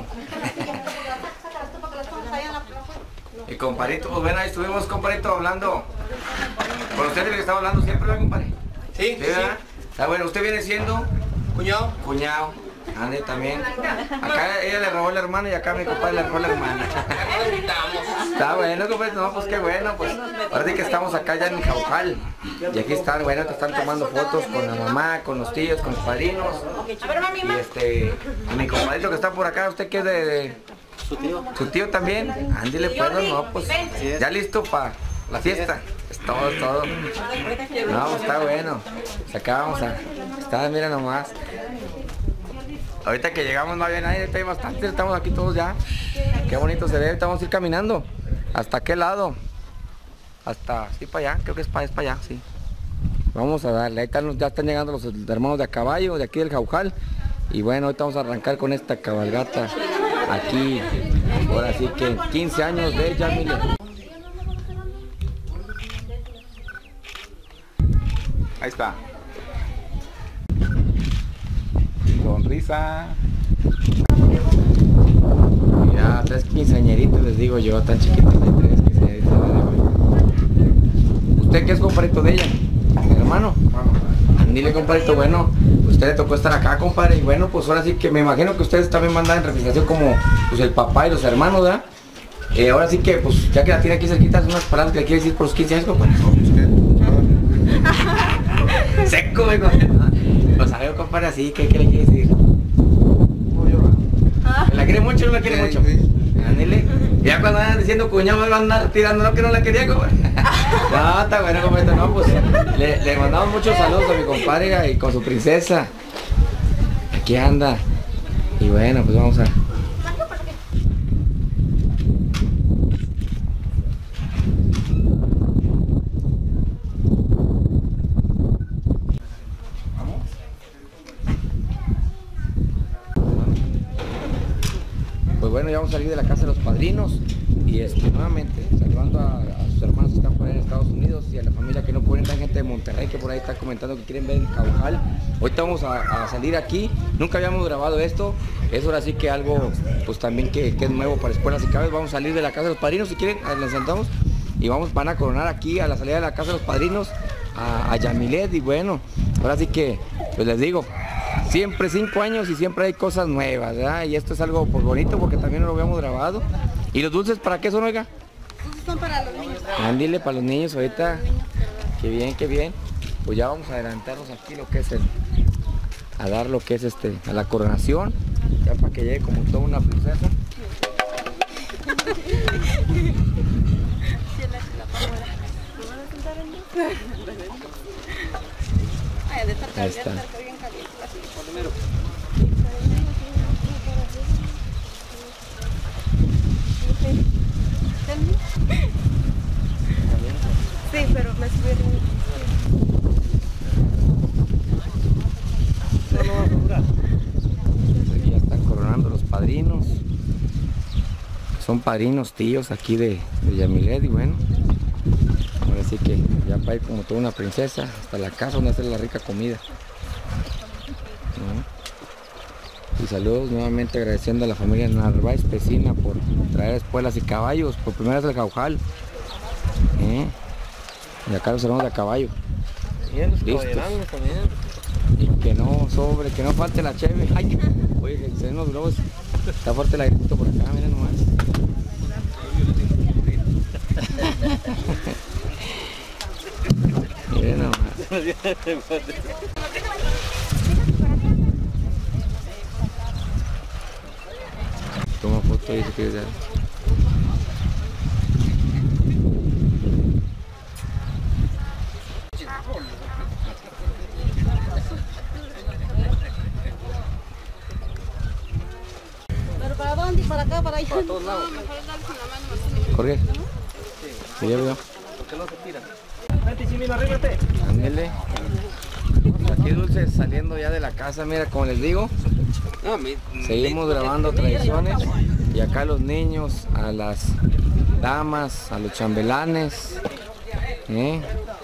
Y compadrito, pues ven, ahí estuvimos, compadrito, hablando. Con usted que estaba hablando siempre, ¿verdad, compadre? Sí, ¿Sí, verdad? Está bueno, usted viene siendo Cuñado. cuñado. Ande también. Acá ella le robó el hermano y acá mi compadre le robó la hermana. Está bueno, compadre, no, pues qué bueno, pues. Ahora sí que estamos acá ya en Jaujal. Y aquí están, bueno, te están tomando fotos con la mamá, con los tíos, con los padrinos. Y este, y mi compadrito que está por acá, ¿usted qué es de...? de Su tío. ¿Su tío también? Ándile, pues, no, pues, ya listo para la fiesta. Es todo, es todo. No, pues está bueno. Pues acá vamos a... Está, mira nomás. Ahorita que llegamos no había nadie, ahorita hay bastante, estamos aquí todos ya. Qué bonito se ve, ahorita vamos a ir caminando. ¿Hasta qué lado? Hasta, sí, para allá, creo que es para, es para allá, sí. vamos a darle. Ahí están, ya están llegando los hermanos de a caballo, de aquí del Jaujal. Y bueno, ahorita vamos a arrancar con esta cabalgata aquí. Ahora sí que quince años de Yamile. Ahí está. Sonrisa. Ya, tres quinceañeritos les digo yo, tan chiquitos de tres quinceañeritos les digo yo. ¿Usted qué es compadrito de ella? ¿Mi hermano? Andile, compadrito, bueno, usted le tocó estar acá, compadre, y bueno, pues ahora sí que me imagino que ustedes también mandan en representación como pues el papá y los hermanos, ¿verdad? Eh, ahora sí que, pues, ya que la tiene aquí cerquita, unas palabras que le quiere decir por los quince años, compadre. Seco, güey, lo sabe, compadre, así, ¿qué, qué le quiere decir? ¿La quiere mucho o no la quiere mucho? Ándele. Ya cuando andan diciendo cuñado me van a andar tirando, no que no la quería, compadre. No, está bueno, compadre, no, pues le, le mandamos muchos saludos a mi compadre y con su princesa. Aquí anda. Y bueno, pues vamos a... Pues bueno, ya vamos a salir de la casa de los padrinos y este, nuevamente saludando a, a sus hermanos que están por ahí en Estados Unidos y a la familia que no pueden, la gente de Monterrey que por ahí está comentando que quieren ver el Jaujal. Ahorita vamos a, a salir aquí, nunca habíamos grabado esto, es ahora sí que algo pues también que, que es nuevo para Espuelas y Caballos. Vamos a salir de la casa de los padrinos, si quieren, nos sentamos y vamos, van a coronar aquí a la salida de la casa de los padrinos a, a Yamilet. Y bueno, ahora sí que pues les digo, siempre cinco años y siempre hay cosas nuevas, ¿verdad? Y esto es algo pues bonito porque también no lo habíamos grabado. ¿Y los dulces para qué son, oiga? Son para los niños. Ándile, para los niños ahorita. Qué bien, qué bien. Pues ya vamos a adelantarnos aquí lo que es el... a dar lo que es este, a la coronación. Ya para que llegue como toda una princesa. Ahí está. Sí, pero me subieron. Aquí ya están coronando los padrinos. Son padrinos tíos aquí de, de Yamilet. Y bueno, ahora sí que ya para ir como toda una princesa hasta la casa donde hacer la rica comida. ¿No? Y saludos nuevamente agradeciendo a la familia Narváez Pesina por traer Espuelas y Caballos, por primera vez el Jaujal. ¿Eh? Y acá los hermanos de a caballo. Listos. Y que no sobre, que no falte la cheve. Ay, oye, se ven los globos. Está fuerte el airecito por acá, miren nomás. Miren nomás. Toma foto y dice que ya. ¿Pero para dónde? ¿Para acá? ¿Para allá? Para todos lados. Corre. Sí, ya veo. ¿Por qué no se tira? Ándele. Aquí Dulce saliendo ya de la casa, mira, como les digo. No, mi, Seguimos grabando tradiciones. Y acá los niños, a las damas, a los chambelanes. ¿Eh?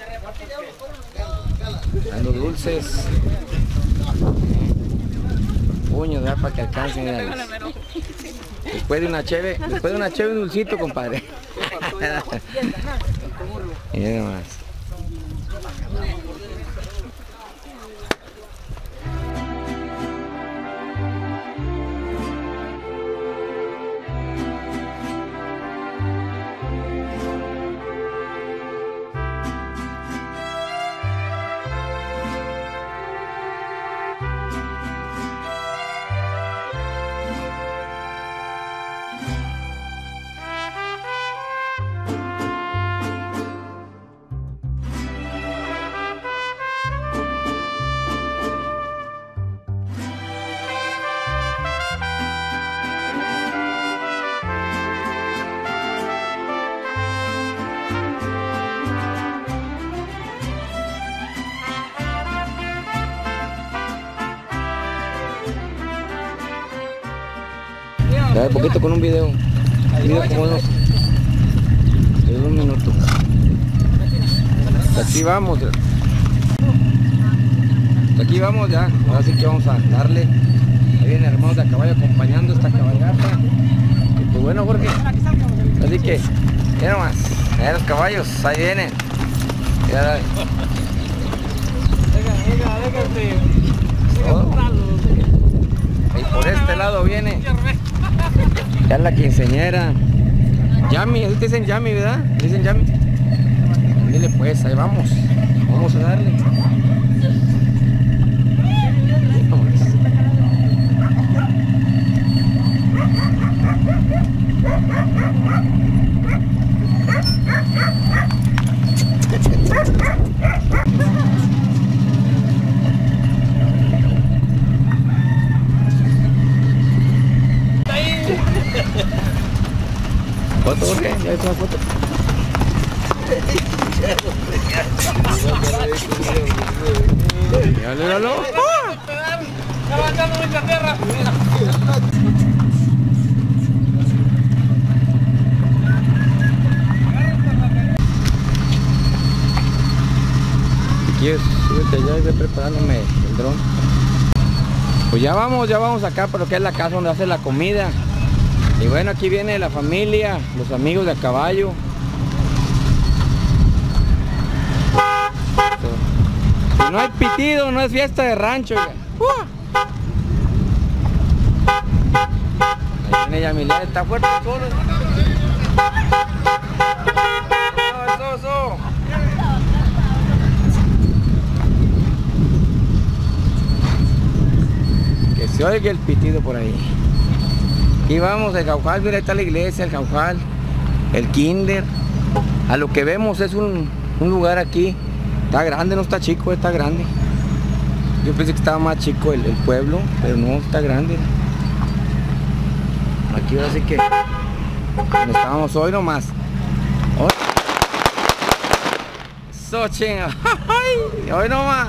Dando dulces. ¿Eh? Puños, ¿verdad? Para que alcancen. Mira, después de una cheve, después de una cheve, un dulcito, compadre. Mira nomás. Ya de poquito con un video. Un video como unos de un minuto. Aquí vamos. Aquí vamos ya. Ahora sí que vamos a darle. Ahí vienen hermanos de a caballo acompañando esta caballata. Y pues bueno, Jorge. Así que, mira nomás. Ahí los caballos, ahí vienen. Ya, oh. Y por este lado viene ya la quinceañera Yami, así te dicen Yami, ¿verdad? Dicen Yami. Dile pues, ahí vamos. Vamos a darle. ¿Foto, Jorge? ¿Ya hizo una foto? Ya le dalo. Levantando mucha tierra. Si quieres, súbete allá y ve preparándome el dron. Pues ya vamos, ya vamos acá por lo que es la casa donde hace la comida. Y bueno, aquí viene la familia, los amigos de a caballo. Si no hay pitido, no es fiesta de rancho. Ahí viene Yamilé, está fuerte solo. Eso, eso. Que se oiga el pitido por ahí. Aquí vamos, el Jaujal, mira, ahí está la iglesia, el Jaujal, el kinder. A lo que vemos es un, un lugar aquí. Está grande, no está chico, está grande. Yo pensé que estaba más chico el, el pueblo, pero no, está grande. Aquí ahora sí que donde estábamos hoy nomás. Hoy, eso, chinga. Hoy nomás.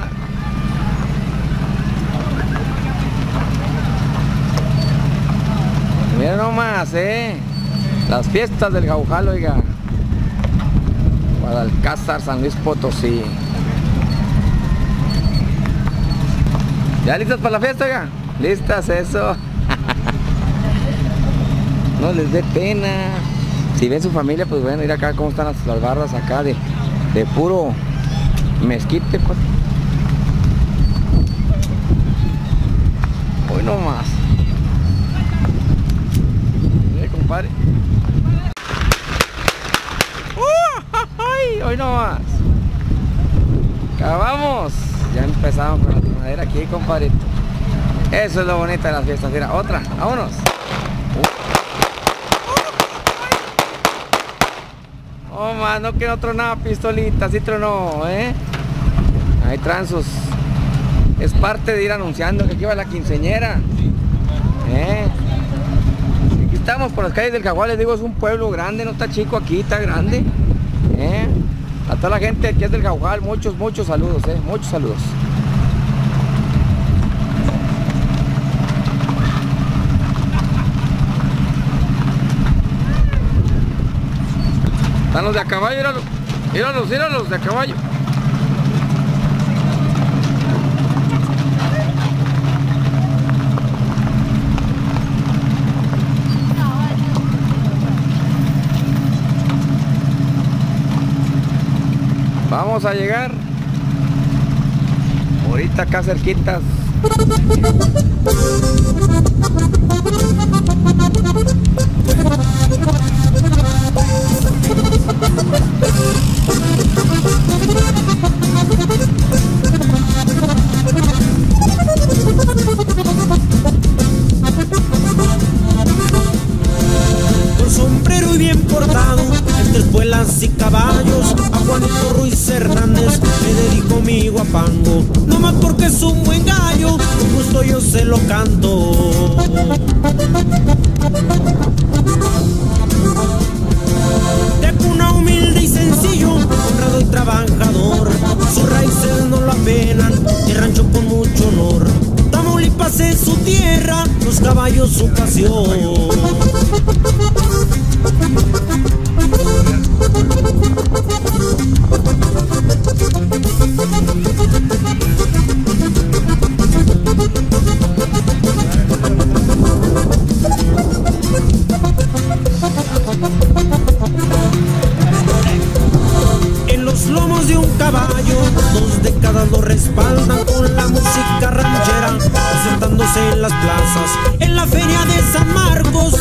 Mira nomás, eh. Las fiestas del Jaujal, oiga. Guadalcázar, San Luis Potosí. ¿Ya listas para la fiesta, oiga? ¿Listas? Eso. No les dé pena. Si ven su familia, pues bueno, ir acá cómo están las, las barras acá de, de puro mezquite, pues. Hoy nomás. Compadre. Uh, ay, hoy no más. Acabamos. Ya empezamos con la tronadera aquí, compadre. Eso es lo bonito de las fiestas. Mira, otra, vámonos. Uh. Oh, más, no que no tronaba pistolita, sí tronó, ¿eh? Ahí traen sus. Es parte de ir anunciando que aquí va la quinceañera. ¿Eh? Estamos por las calles del Jaujal, les digo, es un pueblo grande, no está chico aquí, está grande. ¿Eh? A toda la gente aquí es del Jaujal, muchos, muchos saludos, ¿eh? Muchos saludos. Están los de a caballo, míralos, míralos, míralos de a caballo. Vamos a llegar ahorita acá cerquitas. Con sombrero y bien portado, entre espuelas y caballos, a Juanito Ruiz Hernández le dedico mi guapango. No más porque es un buen gallo, con gusto yo se lo canto. De cuna humilde y sencillo, honrado y trabajador, sus raíces no lo apenan, y rancho con mucho honor. Tamaulipas es su tierra, los caballos su pasión.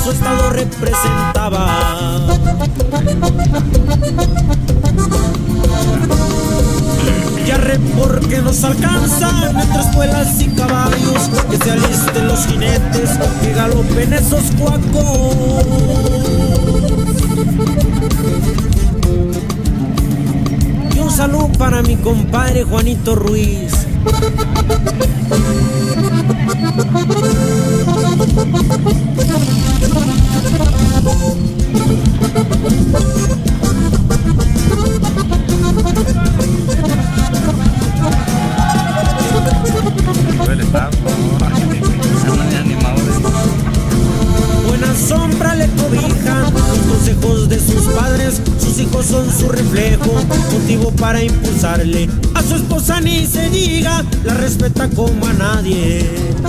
su estado representaba. Ya re porque nos alcanzan entre espuelas y caballos, que se alisten los jinetes, que galopen esos cuacos. Y un saludo para mi compadre Juanito Ruiz. Buena sombra le cobijan los consejos de sus padres, sus hijos son su reflejo, motivo para impulsarle. A su esposa ni se diga, la respeta como a nadie.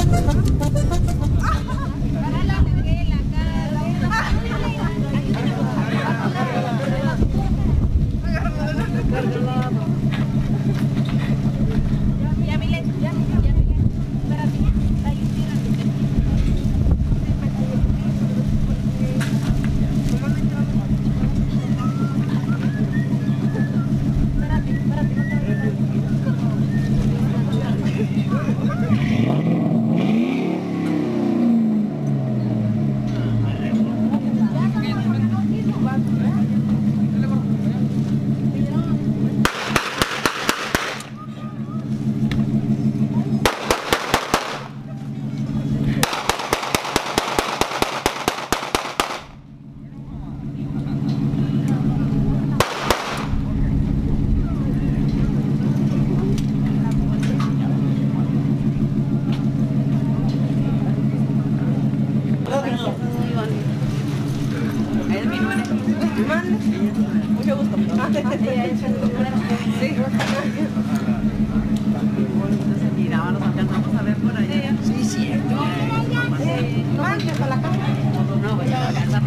Mucho gusto. Sí. Mira, nos alcanzamos a ver por allá. Sí, cierto. ¿No manches a la casa? No, voy a alcanzar.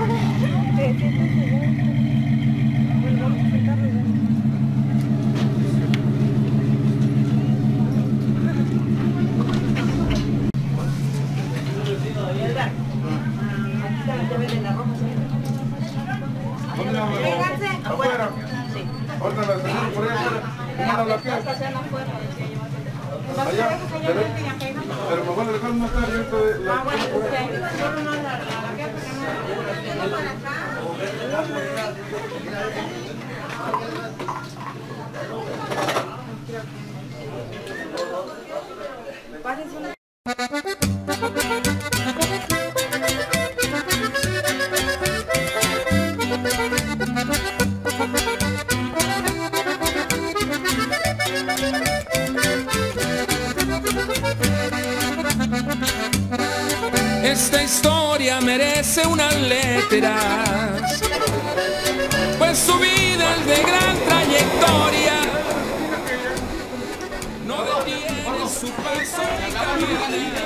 Afuera. Sí. Ahorita la tenemos por ahí afuera. ¿Cómo la pieza? Allá. Pero, pero me van a dejar más tarde. Ah, bueno, solo no la la Esta historia merece unas letras, pues su vida es de gran trayectoria. No detiene su paso ni camina,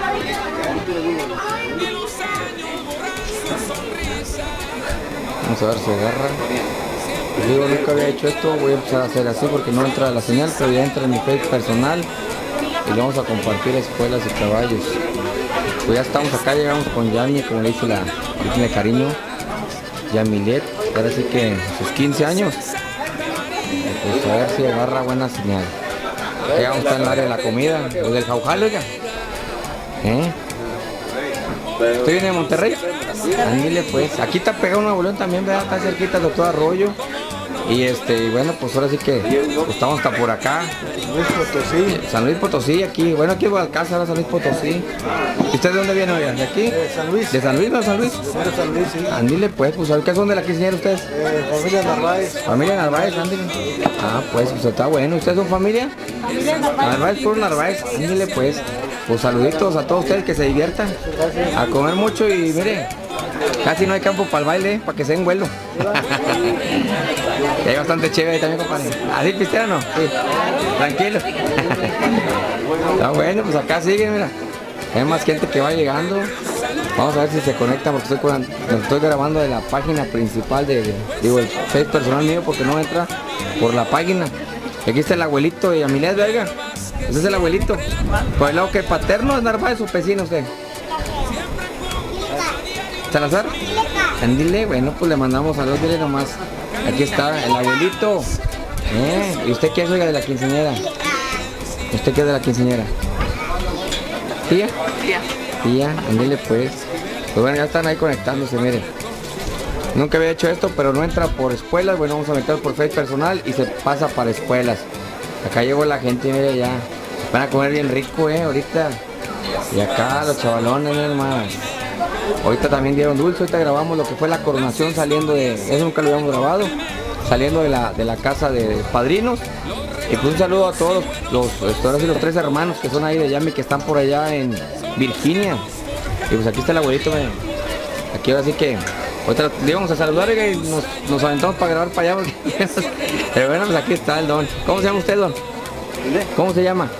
ni los años borran su sonrisa. Vamos a ver si agarra. Digo, nunca había hecho esto, voy a empezar a hacer así porque no entra la señal, pero ya entra en mi Facebook personal y lo vamos a compartir a espuelas y caballos. Pues ya estamos acá, llegamos con Yami, como le dice la tiene cariño, Yamilet, ahora sí que sus quince años. Pues a ver si agarra buena señal. Ya vamos a estar en el área de la comida, los del Jaujal, oiga. ¿Eh? ¿Usted viene de Monterrey? Ándale pues, aquí está pegado un abuelón también, ¿verdad? Está cerquita el doctor Arroyo. Y este, bueno, pues ahora sí que pues, estamos hasta por acá. San Luis Potosí. San Luis Potosí, aquí. Bueno, aquí voy al casa, ahora San Luis Potosí. ¿Y usted de dónde viene hoy? ¿De aquí? De San Luis. ¿De San Luis, no San Luis? De San Luis, sí. Ándale pues, pues, ¿qué son de la quinceañera ustedes? Eh, familia Narváez. Familia Narváez, ándale. Ah, pues, pues está bueno. ¿Ustedes son familia? Familia Narváez. Narváez, por Narváez. Ándale pues. Pues saluditos a todos ustedes, que se diviertan. A comer mucho y mire, casi no hay campo para el baile, para que se den vuelo. Hay bastante chévere también, compadre. ¿Así pistean o no? Sí. Tranquilo. Está bueno, pues acá sigue, mira. Hay más gente que va llegando. Vamos a ver si se conecta porque estoy, con, estoy grabando de la página principal de, de digo, el Facebook personal mío porque no entra por la página. Aquí está el abuelito de Yamilet, verga. Ese es el abuelito. Por el lado que paterno es Narváez o vecino usted. Salazar. Andile, bueno, pues le mandamos saludos, dile nomás. Aquí está el abuelito. ¿Eh? ¿Y usted qué es, oiga, de la quinceañera? ¿Usted qué es de la quinceañera? ¿Tía? Tía. Tía, andile pues. Pues bueno, ya están ahí conectándose, miren. Nunca había hecho esto, pero no entra por escuelas. Bueno, vamos a meter por Facebook personal y se pasa para escuelas. Acá llegó la gente, mire ya. Van a comer bien rico, eh, ahorita. Y acá los chavalones, miren más. Ahorita también dieron dulce, ahorita grabamos lo que fue la coronación saliendo de... Eso nunca lo habíamos grabado. Saliendo de la, de la casa de padrinos. Y pues un saludo a todos los, los, los tres hermanos que son ahí de Yami, que están por allá en Virginia. Y pues aquí está el abuelito, miren. Aquí ahora sí que... Ahorita le íbamos a saludar y nos, nos aventamos para grabar para allá. Porque... Pero bueno, pues aquí está el don. ¿Cómo se llama usted, don? ¿Cómo se llama?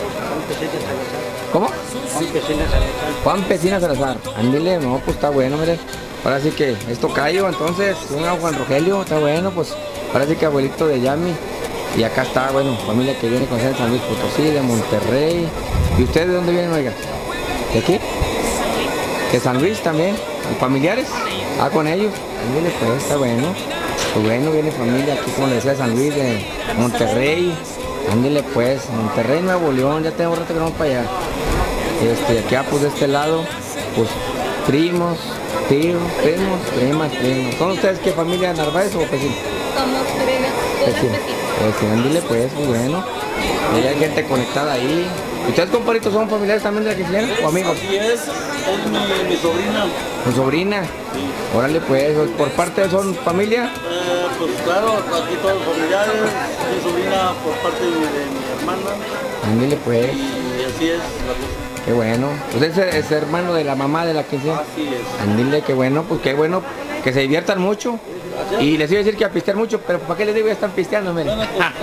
¿Cómo? Juan Pesina Salazar. Juan Pesina Salazar. Ándile, no, pues está bueno, mire. Ahora sí que esto cayó, entonces, un Juan Rogelio, está bueno, pues. Ahora sí que abuelito de Yami. Y acá está, bueno, familia que viene con San Luis Potosí, de Monterrey. ¿Y ustedes de dónde vienen, oiga? ¿De aquí? ¿De San Luis también? ¿Y familiares? Ah, con ellos. Ándile, pues, está bueno. Pues bueno, viene familia aquí, como le decía, de San Luis, de Monterrey. Ándile, pues, Monterrey, Nuevo León, ya tengo un rato que vamos para allá. Este, aquí, pues, de este lado, pues, primos, tíos, primos, primas, primos. ¿Son ustedes qué familia, Narváez o Pesín? Somos primas, Pesín. Pesín, ándile, pues, pues, bueno. Y hay gente conectada ahí. ¿Ustedes, compadritos, son familiares también de la quinceañera o amigos? Así es, es mi, mi sobrina. ¿Tu sobrina? Sí. Órale, pues, ¿por parte son familia? Eh, pues claro, aquí todos los familiares, mi sobrina por parte de mi, de mi hermana. Ándile, pues. Y así es la cosa. Qué bueno. ¿Usted es, es hermano de la mamá de la quinceañera? Así es. Ándile, qué bueno, pues qué bueno que se diviertan mucho. Y les iba a decir que a pistear mucho, pero ¿para qué les digo ya están pisteando? Miren.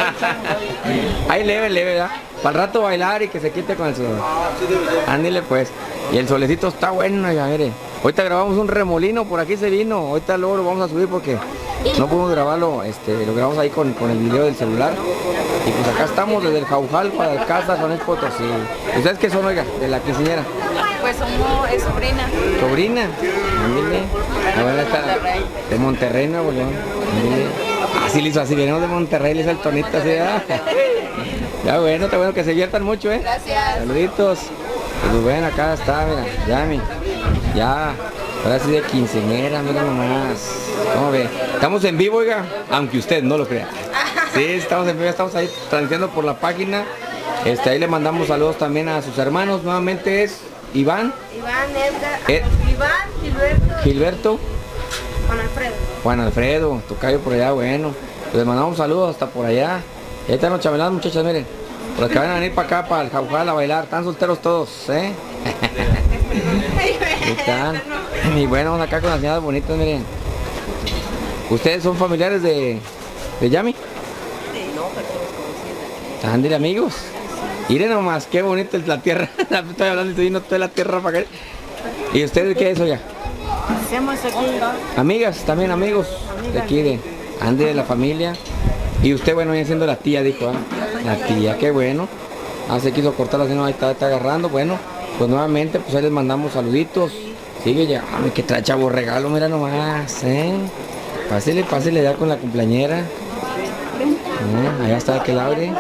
Ahí leve, leve, ¿verdad? Para el rato bailar y que se quite con el sudor. Ándile pues. Y el solecito está bueno, ya mire. Ahorita grabamos un remolino, por aquí se vino. Ahorita luego lo vamos a subir porque no pudimos grabarlo, este, lo grabamos ahí con, con el video del celular. Y pues acá estamos desde el Jaujal para el Casa San Luis Potosí. ¿Ustedes qué son, oiga, de la quinceañera? Pues somos, es sobrina. ¿Sobrina? Ándile. Ahora está de Monterrey, Nuevo León. Ándile. Así le hizo, así venimos de Monterrey, le hizo el tonito así, ¿verdad? Ya bueno, está bueno que se diviertan mucho, ¿eh? Gracias. Saluditos. Pues bueno, acá está, mira, Yami. Ya, ahora sí de quinceañera, mira nomás. ¿Cómo ve? Estamos en vivo, oiga, aunque usted no lo crea. Sí, estamos en vivo, estamos ahí transmitiendo por la página. Este, ahí le mandamos saludos también a sus hermanos. Nuevamente es Iván. Iván, Edgar, Ed, Iván, Gilberto. Gilberto. Juan Alfredo. Juan Alfredo, tocayo por allá, bueno. Les mandamos saludos hasta por allá. Y ahí están los chavelados, muchachas, miren. Por los que van a venir para acá, para el Jaujal a bailar. Están solteros todos, ¿eh? Ahí están. Y bueno, vamos acá con las señoras bonitas, miren. ¿Ustedes son familiares de, de Yami? Sí, no, pero somos conocidos. Ándale, amigos. Miren nomás, qué bonita es la tierra. Estoy hablando y estoy viendo toda la tierra para acá. ¿Y ustedes qué es, oiga? Hacemos aquí. Amigas, también amigos. Amigas. De aquí, de Andy, de la familia. Y usted, bueno, viene siendo la tía, dijo, ¿eh? La tía, qué bueno. Ah, se quiso cortar la cena, ahí está, está agarrando. Bueno, pues nuevamente, pues ahí les mandamos saluditos. Sigue ya, ay, que trae chavo regalo, mira nomás, ¿eh? Pásele, pásele ya con la cumpleañera. ¿Eh? Allá está aquel abre.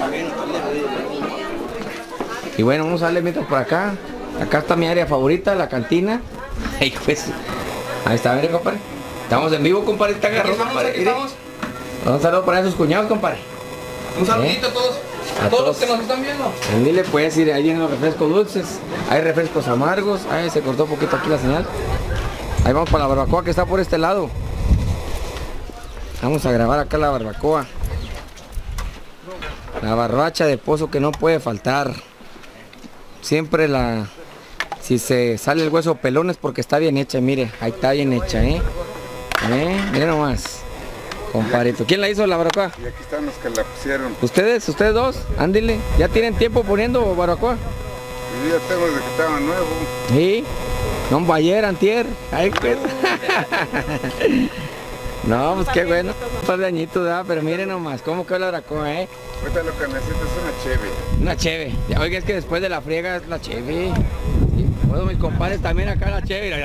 Y bueno, vamos a darle mientras por acá. Acá está mi área favorita, la cantina. Ay, pues. Ahí está, mire, compadre. Estamos en vivo, compadre. Está agarrado, compadre. Un saludo para esos cuñados, compadre. Un saludito ¿Eh? a todos. A, a todos los que nos están viendo. Dile pues, ir ahí vienen los refrescos dulces. Hay refrescos amargos. Ay, se cortó un poquito aquí la señal. Ahí vamos para la barbacoa que está por este lado. Vamos a grabar acá la barbacoa. La barbacha de pozo que no puede faltar. Siempre la... Si se sale el hueso pelón es porque está bien hecha, mire. Ahí está bien hecha, ¿eh? ¿Eh? Mire nomás. Compadrito. ¿Quién la hizo la barbacoa? Y aquí están los que la pusieron. ¿Ustedes? ¿Ustedes dos? Ándile. ¿Ya tienen tiempo poniendo barbacoa? Yo ya tengo desde que estaba nuevo. ¿Sí? No, ayer, antier. Ay, pues. No, pues qué bueno. Un par de añitos, ¿verdad? Pero miren nomás, cómo quedó la barbacoa, ¿eh? Ahorita lo que necesito es una cheve. Una cheve. Oiga, es que después de la friega es la cheve. ¿Sí? Bueno, mis compadres también acá la chévere.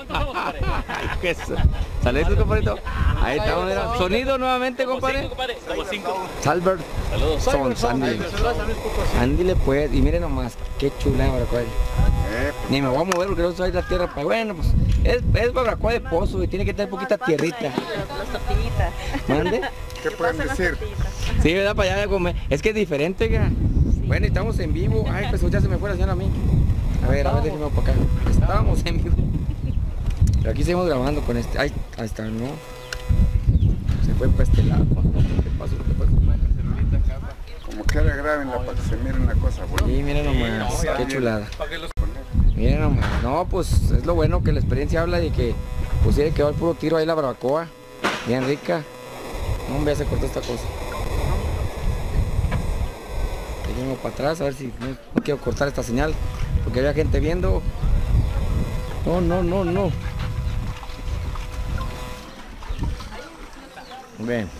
Saludos, compadrito. Ahí estamos, mira. Sonido nuevamente, compadre. Somos cinco. Salbert. Saludos. Son, Andy. Andy pues. Y miren nomás, qué chula de barbacoa. Ni me voy a mover porque no soy de la tierra. Pues bueno, pues es, es barbacoa de pozo y tiene que tener poquita tierrita. Las tortillitas. ¿Mande? ¿Qué pueden decir? Sí, ¿verdad? Para allá de comer. Es que es diferente, oiga. Bueno, estamos en vivo. Ay, pues ya se me fue la señora a mí. A ver, a ver, déjeme para acá. Estábamos en vivo. Pero aquí seguimos grabando con este. Ay, ahí está, ¿no? Se fue para este lado. ¿Qué pasó? ¿Qué pasó? Como quiera grábenla para que se miren una cosa buena. Sí, miren nomás, qué chulada. Miren nomás. No, pues es lo bueno que la experiencia habla de que pues sí le quedó el puro tiro ahí la barbacoa. Bien rica. No, vea, se cortó esta cosa. Seguimos para atrás a ver si no, no quiero cortar esta señal porque había gente viendo. No, no, no, no. Bien.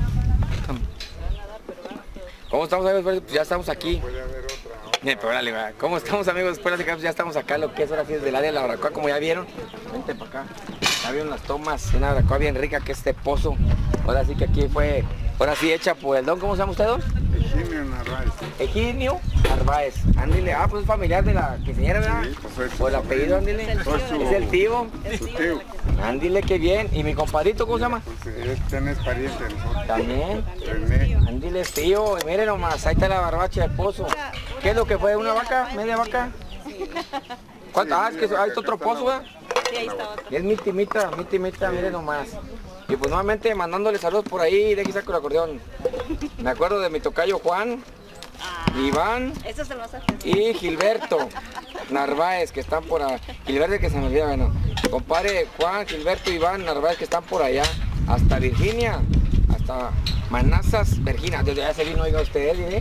¿Cómo estamos, amigos? Pues ya estamos aquí. Bien, pero órale, ¿cómo estamos, amigos? Después de que ya estamos acá, lo que es ahora sí desde el área de la barbacoa, como ya vieron. Vente para acá. Ya vieron las tomas, una barbacoa bien rica que es este pozo. Ahora sí que aquí fue, ahora sí hecha por el don, ¿cómo se llama usted, don? Eginio Narváez. Eginio Narváez. Ándile, ah, pues es familiar de la quinceañera, ¿verdad? Sí, pues por el apellido, ándile. Es el tío. Es su tío. Ándile, qué bien. ¿Y mi compadrito, cómo se llama? Pues este es pariente de nosotros. También. René. Ándile, tío. Miren nomás, ahí está la barbacha del pozo. ¿Qué es lo que fue? ¿Una vaca? ¿Media vaca? ¿Cuántas? Ah, es que ahí está otro pozo, ¿verdad? Sí, ahí está otro. Y es mi timita, mi timita, miren nomás. Y pues nuevamente mandándole saludos por ahí, de aquí saco el acordeón. Me acuerdo de mi tocayo Juan, Iván Eso se lo vas a y Gilberto Narváez, que están por ahí. Gilberto que se me olvida, bueno. Compadre Juan, Gilberto, Iván Narváez, que están por allá. Hasta Virginia, hasta Manazas, Virginia. Desde allá se vino, oiga usted, ¿eh?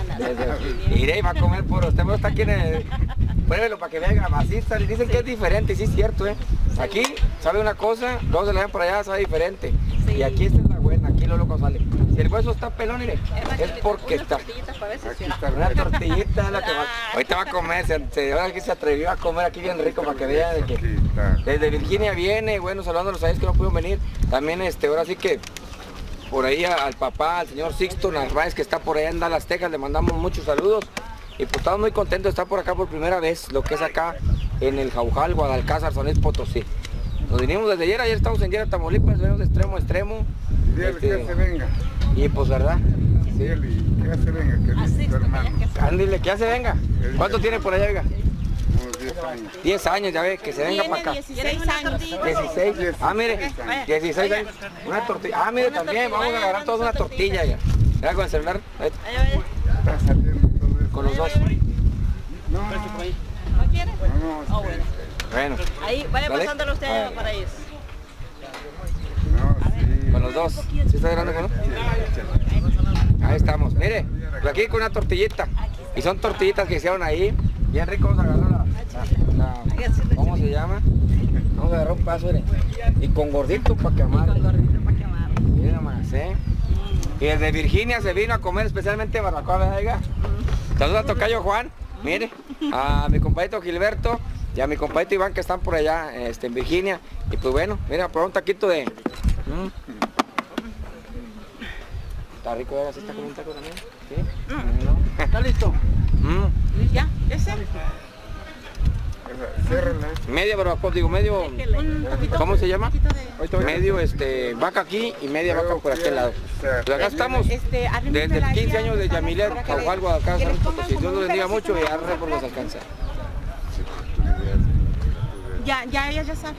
Iré y va a comer por usted, pero está aquí en el... Pruébelo para que vean, así está, dicen que es diferente, sí es cierto, ¿eh? Aquí sabe una cosa, luego se la ven por allá, sabe diferente. Sí. Y aquí esta es la buena, aquí lo loco sale. Si el hueso está pelón, mire, es porque está. Aquí está una tortillita, es la que va. Ahorita va a comer, se, se, ahora que se atrevió a comer aquí bien rico para que vean de que desde Virginia viene, bueno, saludando a los años que no pudieron venir. También este, ahora sí que por ahí al papá, al señor Sixto Narváez, que está por allá en Dallas, Texas, le mandamos muchos saludos. Y pues estamos muy contentos de estar por acá por primera vez, lo que es acá en el Jaujal, Guadalcázar, San Luis Potosí. Nos vinimos desde ayer, ayer estamos en Yera, Tamaulipas, venimos de extremo a extremo. Dígale este, que se venga. Y pues, ¿verdad? Sí. Dígale que se venga, que dice tu hermano. Ándile, que ya se venga. ¿Cuánto tiene por allá, oiga? Unos diez años. diez años, ya ve, que se venga para acá. dieciséis años. dieciséis. Ah, mire, dieciséis años. Una tortilla. Ah, mire, también, vamos a agarrar todos una tortilla ya. Ya con el celular. Está saliendo todo eso. Con los dos. No, ¿No quiere? no, no. Oh, bueno. Bueno. Ahí, vaya ¿Dale? pasándolo usted para ellos. No, sí. Con los dos. ¿Sí está grande con uno? Ahí estamos. Mire, pues aquí con una tortillita. Y son tortillitas que hicieron ahí. Bien rico, vamos a agarrar la, la, la ¿cómo se llama? Vamos a agarrar un paso, mire. Y con gordito para que amarre. Con gordito para que amarre. Mira más, ¿eh? Y desde Virginia se vino a comer especialmente barbacoa, ¿verdad? Saludos a tocayo Juan, mire, a mi compadrito Gilberto y a mi compadrito Iván que están por allá este, en Virginia. Y pues bueno, mira, por un taquito de... ¿Mm? Está rico, ¿verdad? ¿Sí está con un taco también? ¿Sí? ¿No? ¿Está listo? Mm. ¿Ya? ¿Ese? Ciérrala. Media barbacoa, digo, medio... ¿Cómo se llama? Medio este, vaca aquí y media vaca por aquel lado. Pues acá estamos desde el quince años de Yamilet, Jaujal, Guadalajara, si Dios los bendiga mucho y arre por los alcanza. Ya, ya, ella ya sabe.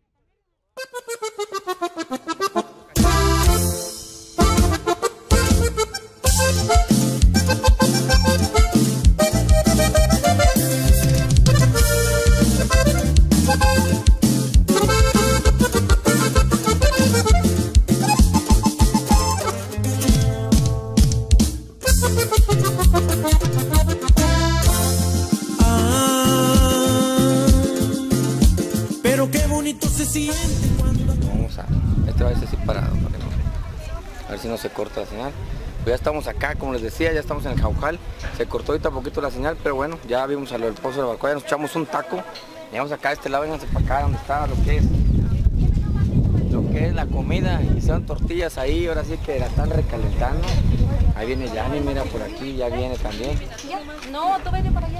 Vamos a, este va a ser así parado, para no, a ver si no se corta la señal. Pues ya estamos acá, como les decía, ya estamos en el Jaujal. Se cortó ahorita un poquito la señal, pero bueno, ya vimos a lo del pozo de barbacoa, ya nos echamos un taco Llegamos acá a este lado, vénganse para acá donde está lo que es lo que es la comida. Hicieron tortillas ahí, ahora sí que la están recalentando. Ahí viene Yanni, mira por aquí, ya viene también. No, tú vete para allá.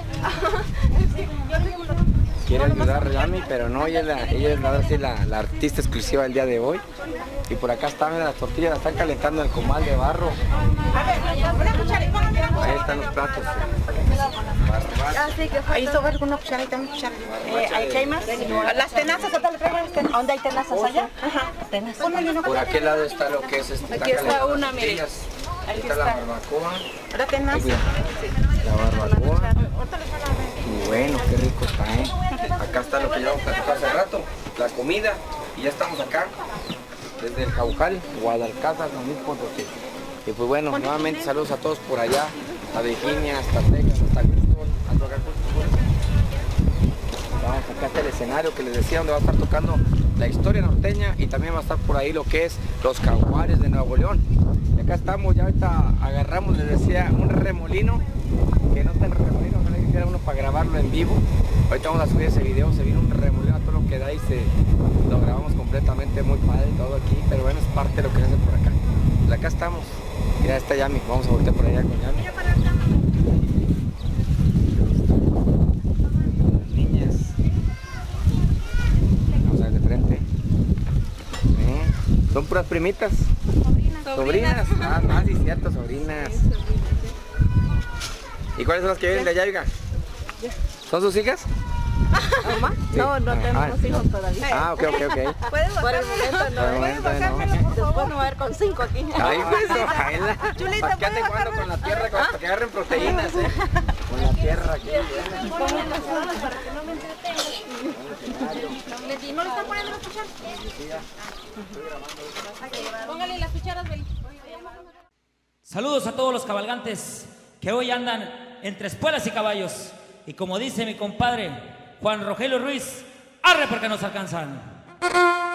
Quiere ayudar a Yami, pero no, ella es, la, ella es la, sí, la, la artista exclusiva del día de hoy. Y por acá están, mira, las tortillas las están calentando en el comal de barro. Ahí están los platos. Ahí sobre alguna cucharita, una cucharita. Eh, ¿Aquí hay más? Las tenazas, ¿dónde le traigo las tenazas? ¿Dónde hay tenazas allá? Ajá, tenazas. Por aquel lado está lo que es este. Aquí está una, mire. Aquí está la barbacoa. La tenaza. La barbacoa. Y bueno, qué rico está, ¿eh? Acá está lo que ya platicamos hace rato, la comida. Y ya estamos acá, desde el Jaucal, Guadalcázar, San Luis Potosí. Y pues bueno, nuevamente saludos a todos por allá, a Virginia, hasta Texas, hasta Houston, hasta acá. Vamos acá hasta el escenario que les decía, donde va a estar tocando la historia norteña y también va a estar por ahí lo que es los Jaguares de Nuevo León. Y acá estamos, ya ahorita agarramos, les decía, un remolino, que no está el remolino, ojalá que quiera uno para grabarlo en vivo. Ahorita vamos a subir ese video, se viene un remolino a todo lo que da y se, lo grabamos completamente, muy padre todo aquí, pero bueno, es parte de lo que se hace por acá. Pues acá estamos, mira, está Yami, vamos a voltear por allá con Yami. Niñas, vamos a ver de frente. ¿Eh? ¿Son puras primitas? Sobrinas. Sobrinas. Ah, ah, sí, cierto, sobrinas. ¿Y cuáles son las que vienen de allá, oiga? ¿Son sus hijas? ¿Mamá? Sí. No, no tenemos ah, hijos no. todavía. Ah, ok, ok, ok. ¿Puedes bajar? Por el momento no. Por el momento no. Después no va a ver con cinco aquí. Ay, pues, ojalá. Chulita, para que anden jugando con la tierra, ¿Ah? para que agarren proteínas, ¿eh? Con la tierra aquí. Pongan las cosas para que no me entretengan. ¿No le están poniendo las cucharas? Póngale las cucharas, Beli. Saludos a todos los cabalgantes que hoy andan entre espuelas y caballos. Y como dice mi compadre Juan Rogelio Ruiz, arre porque nos alcanzan.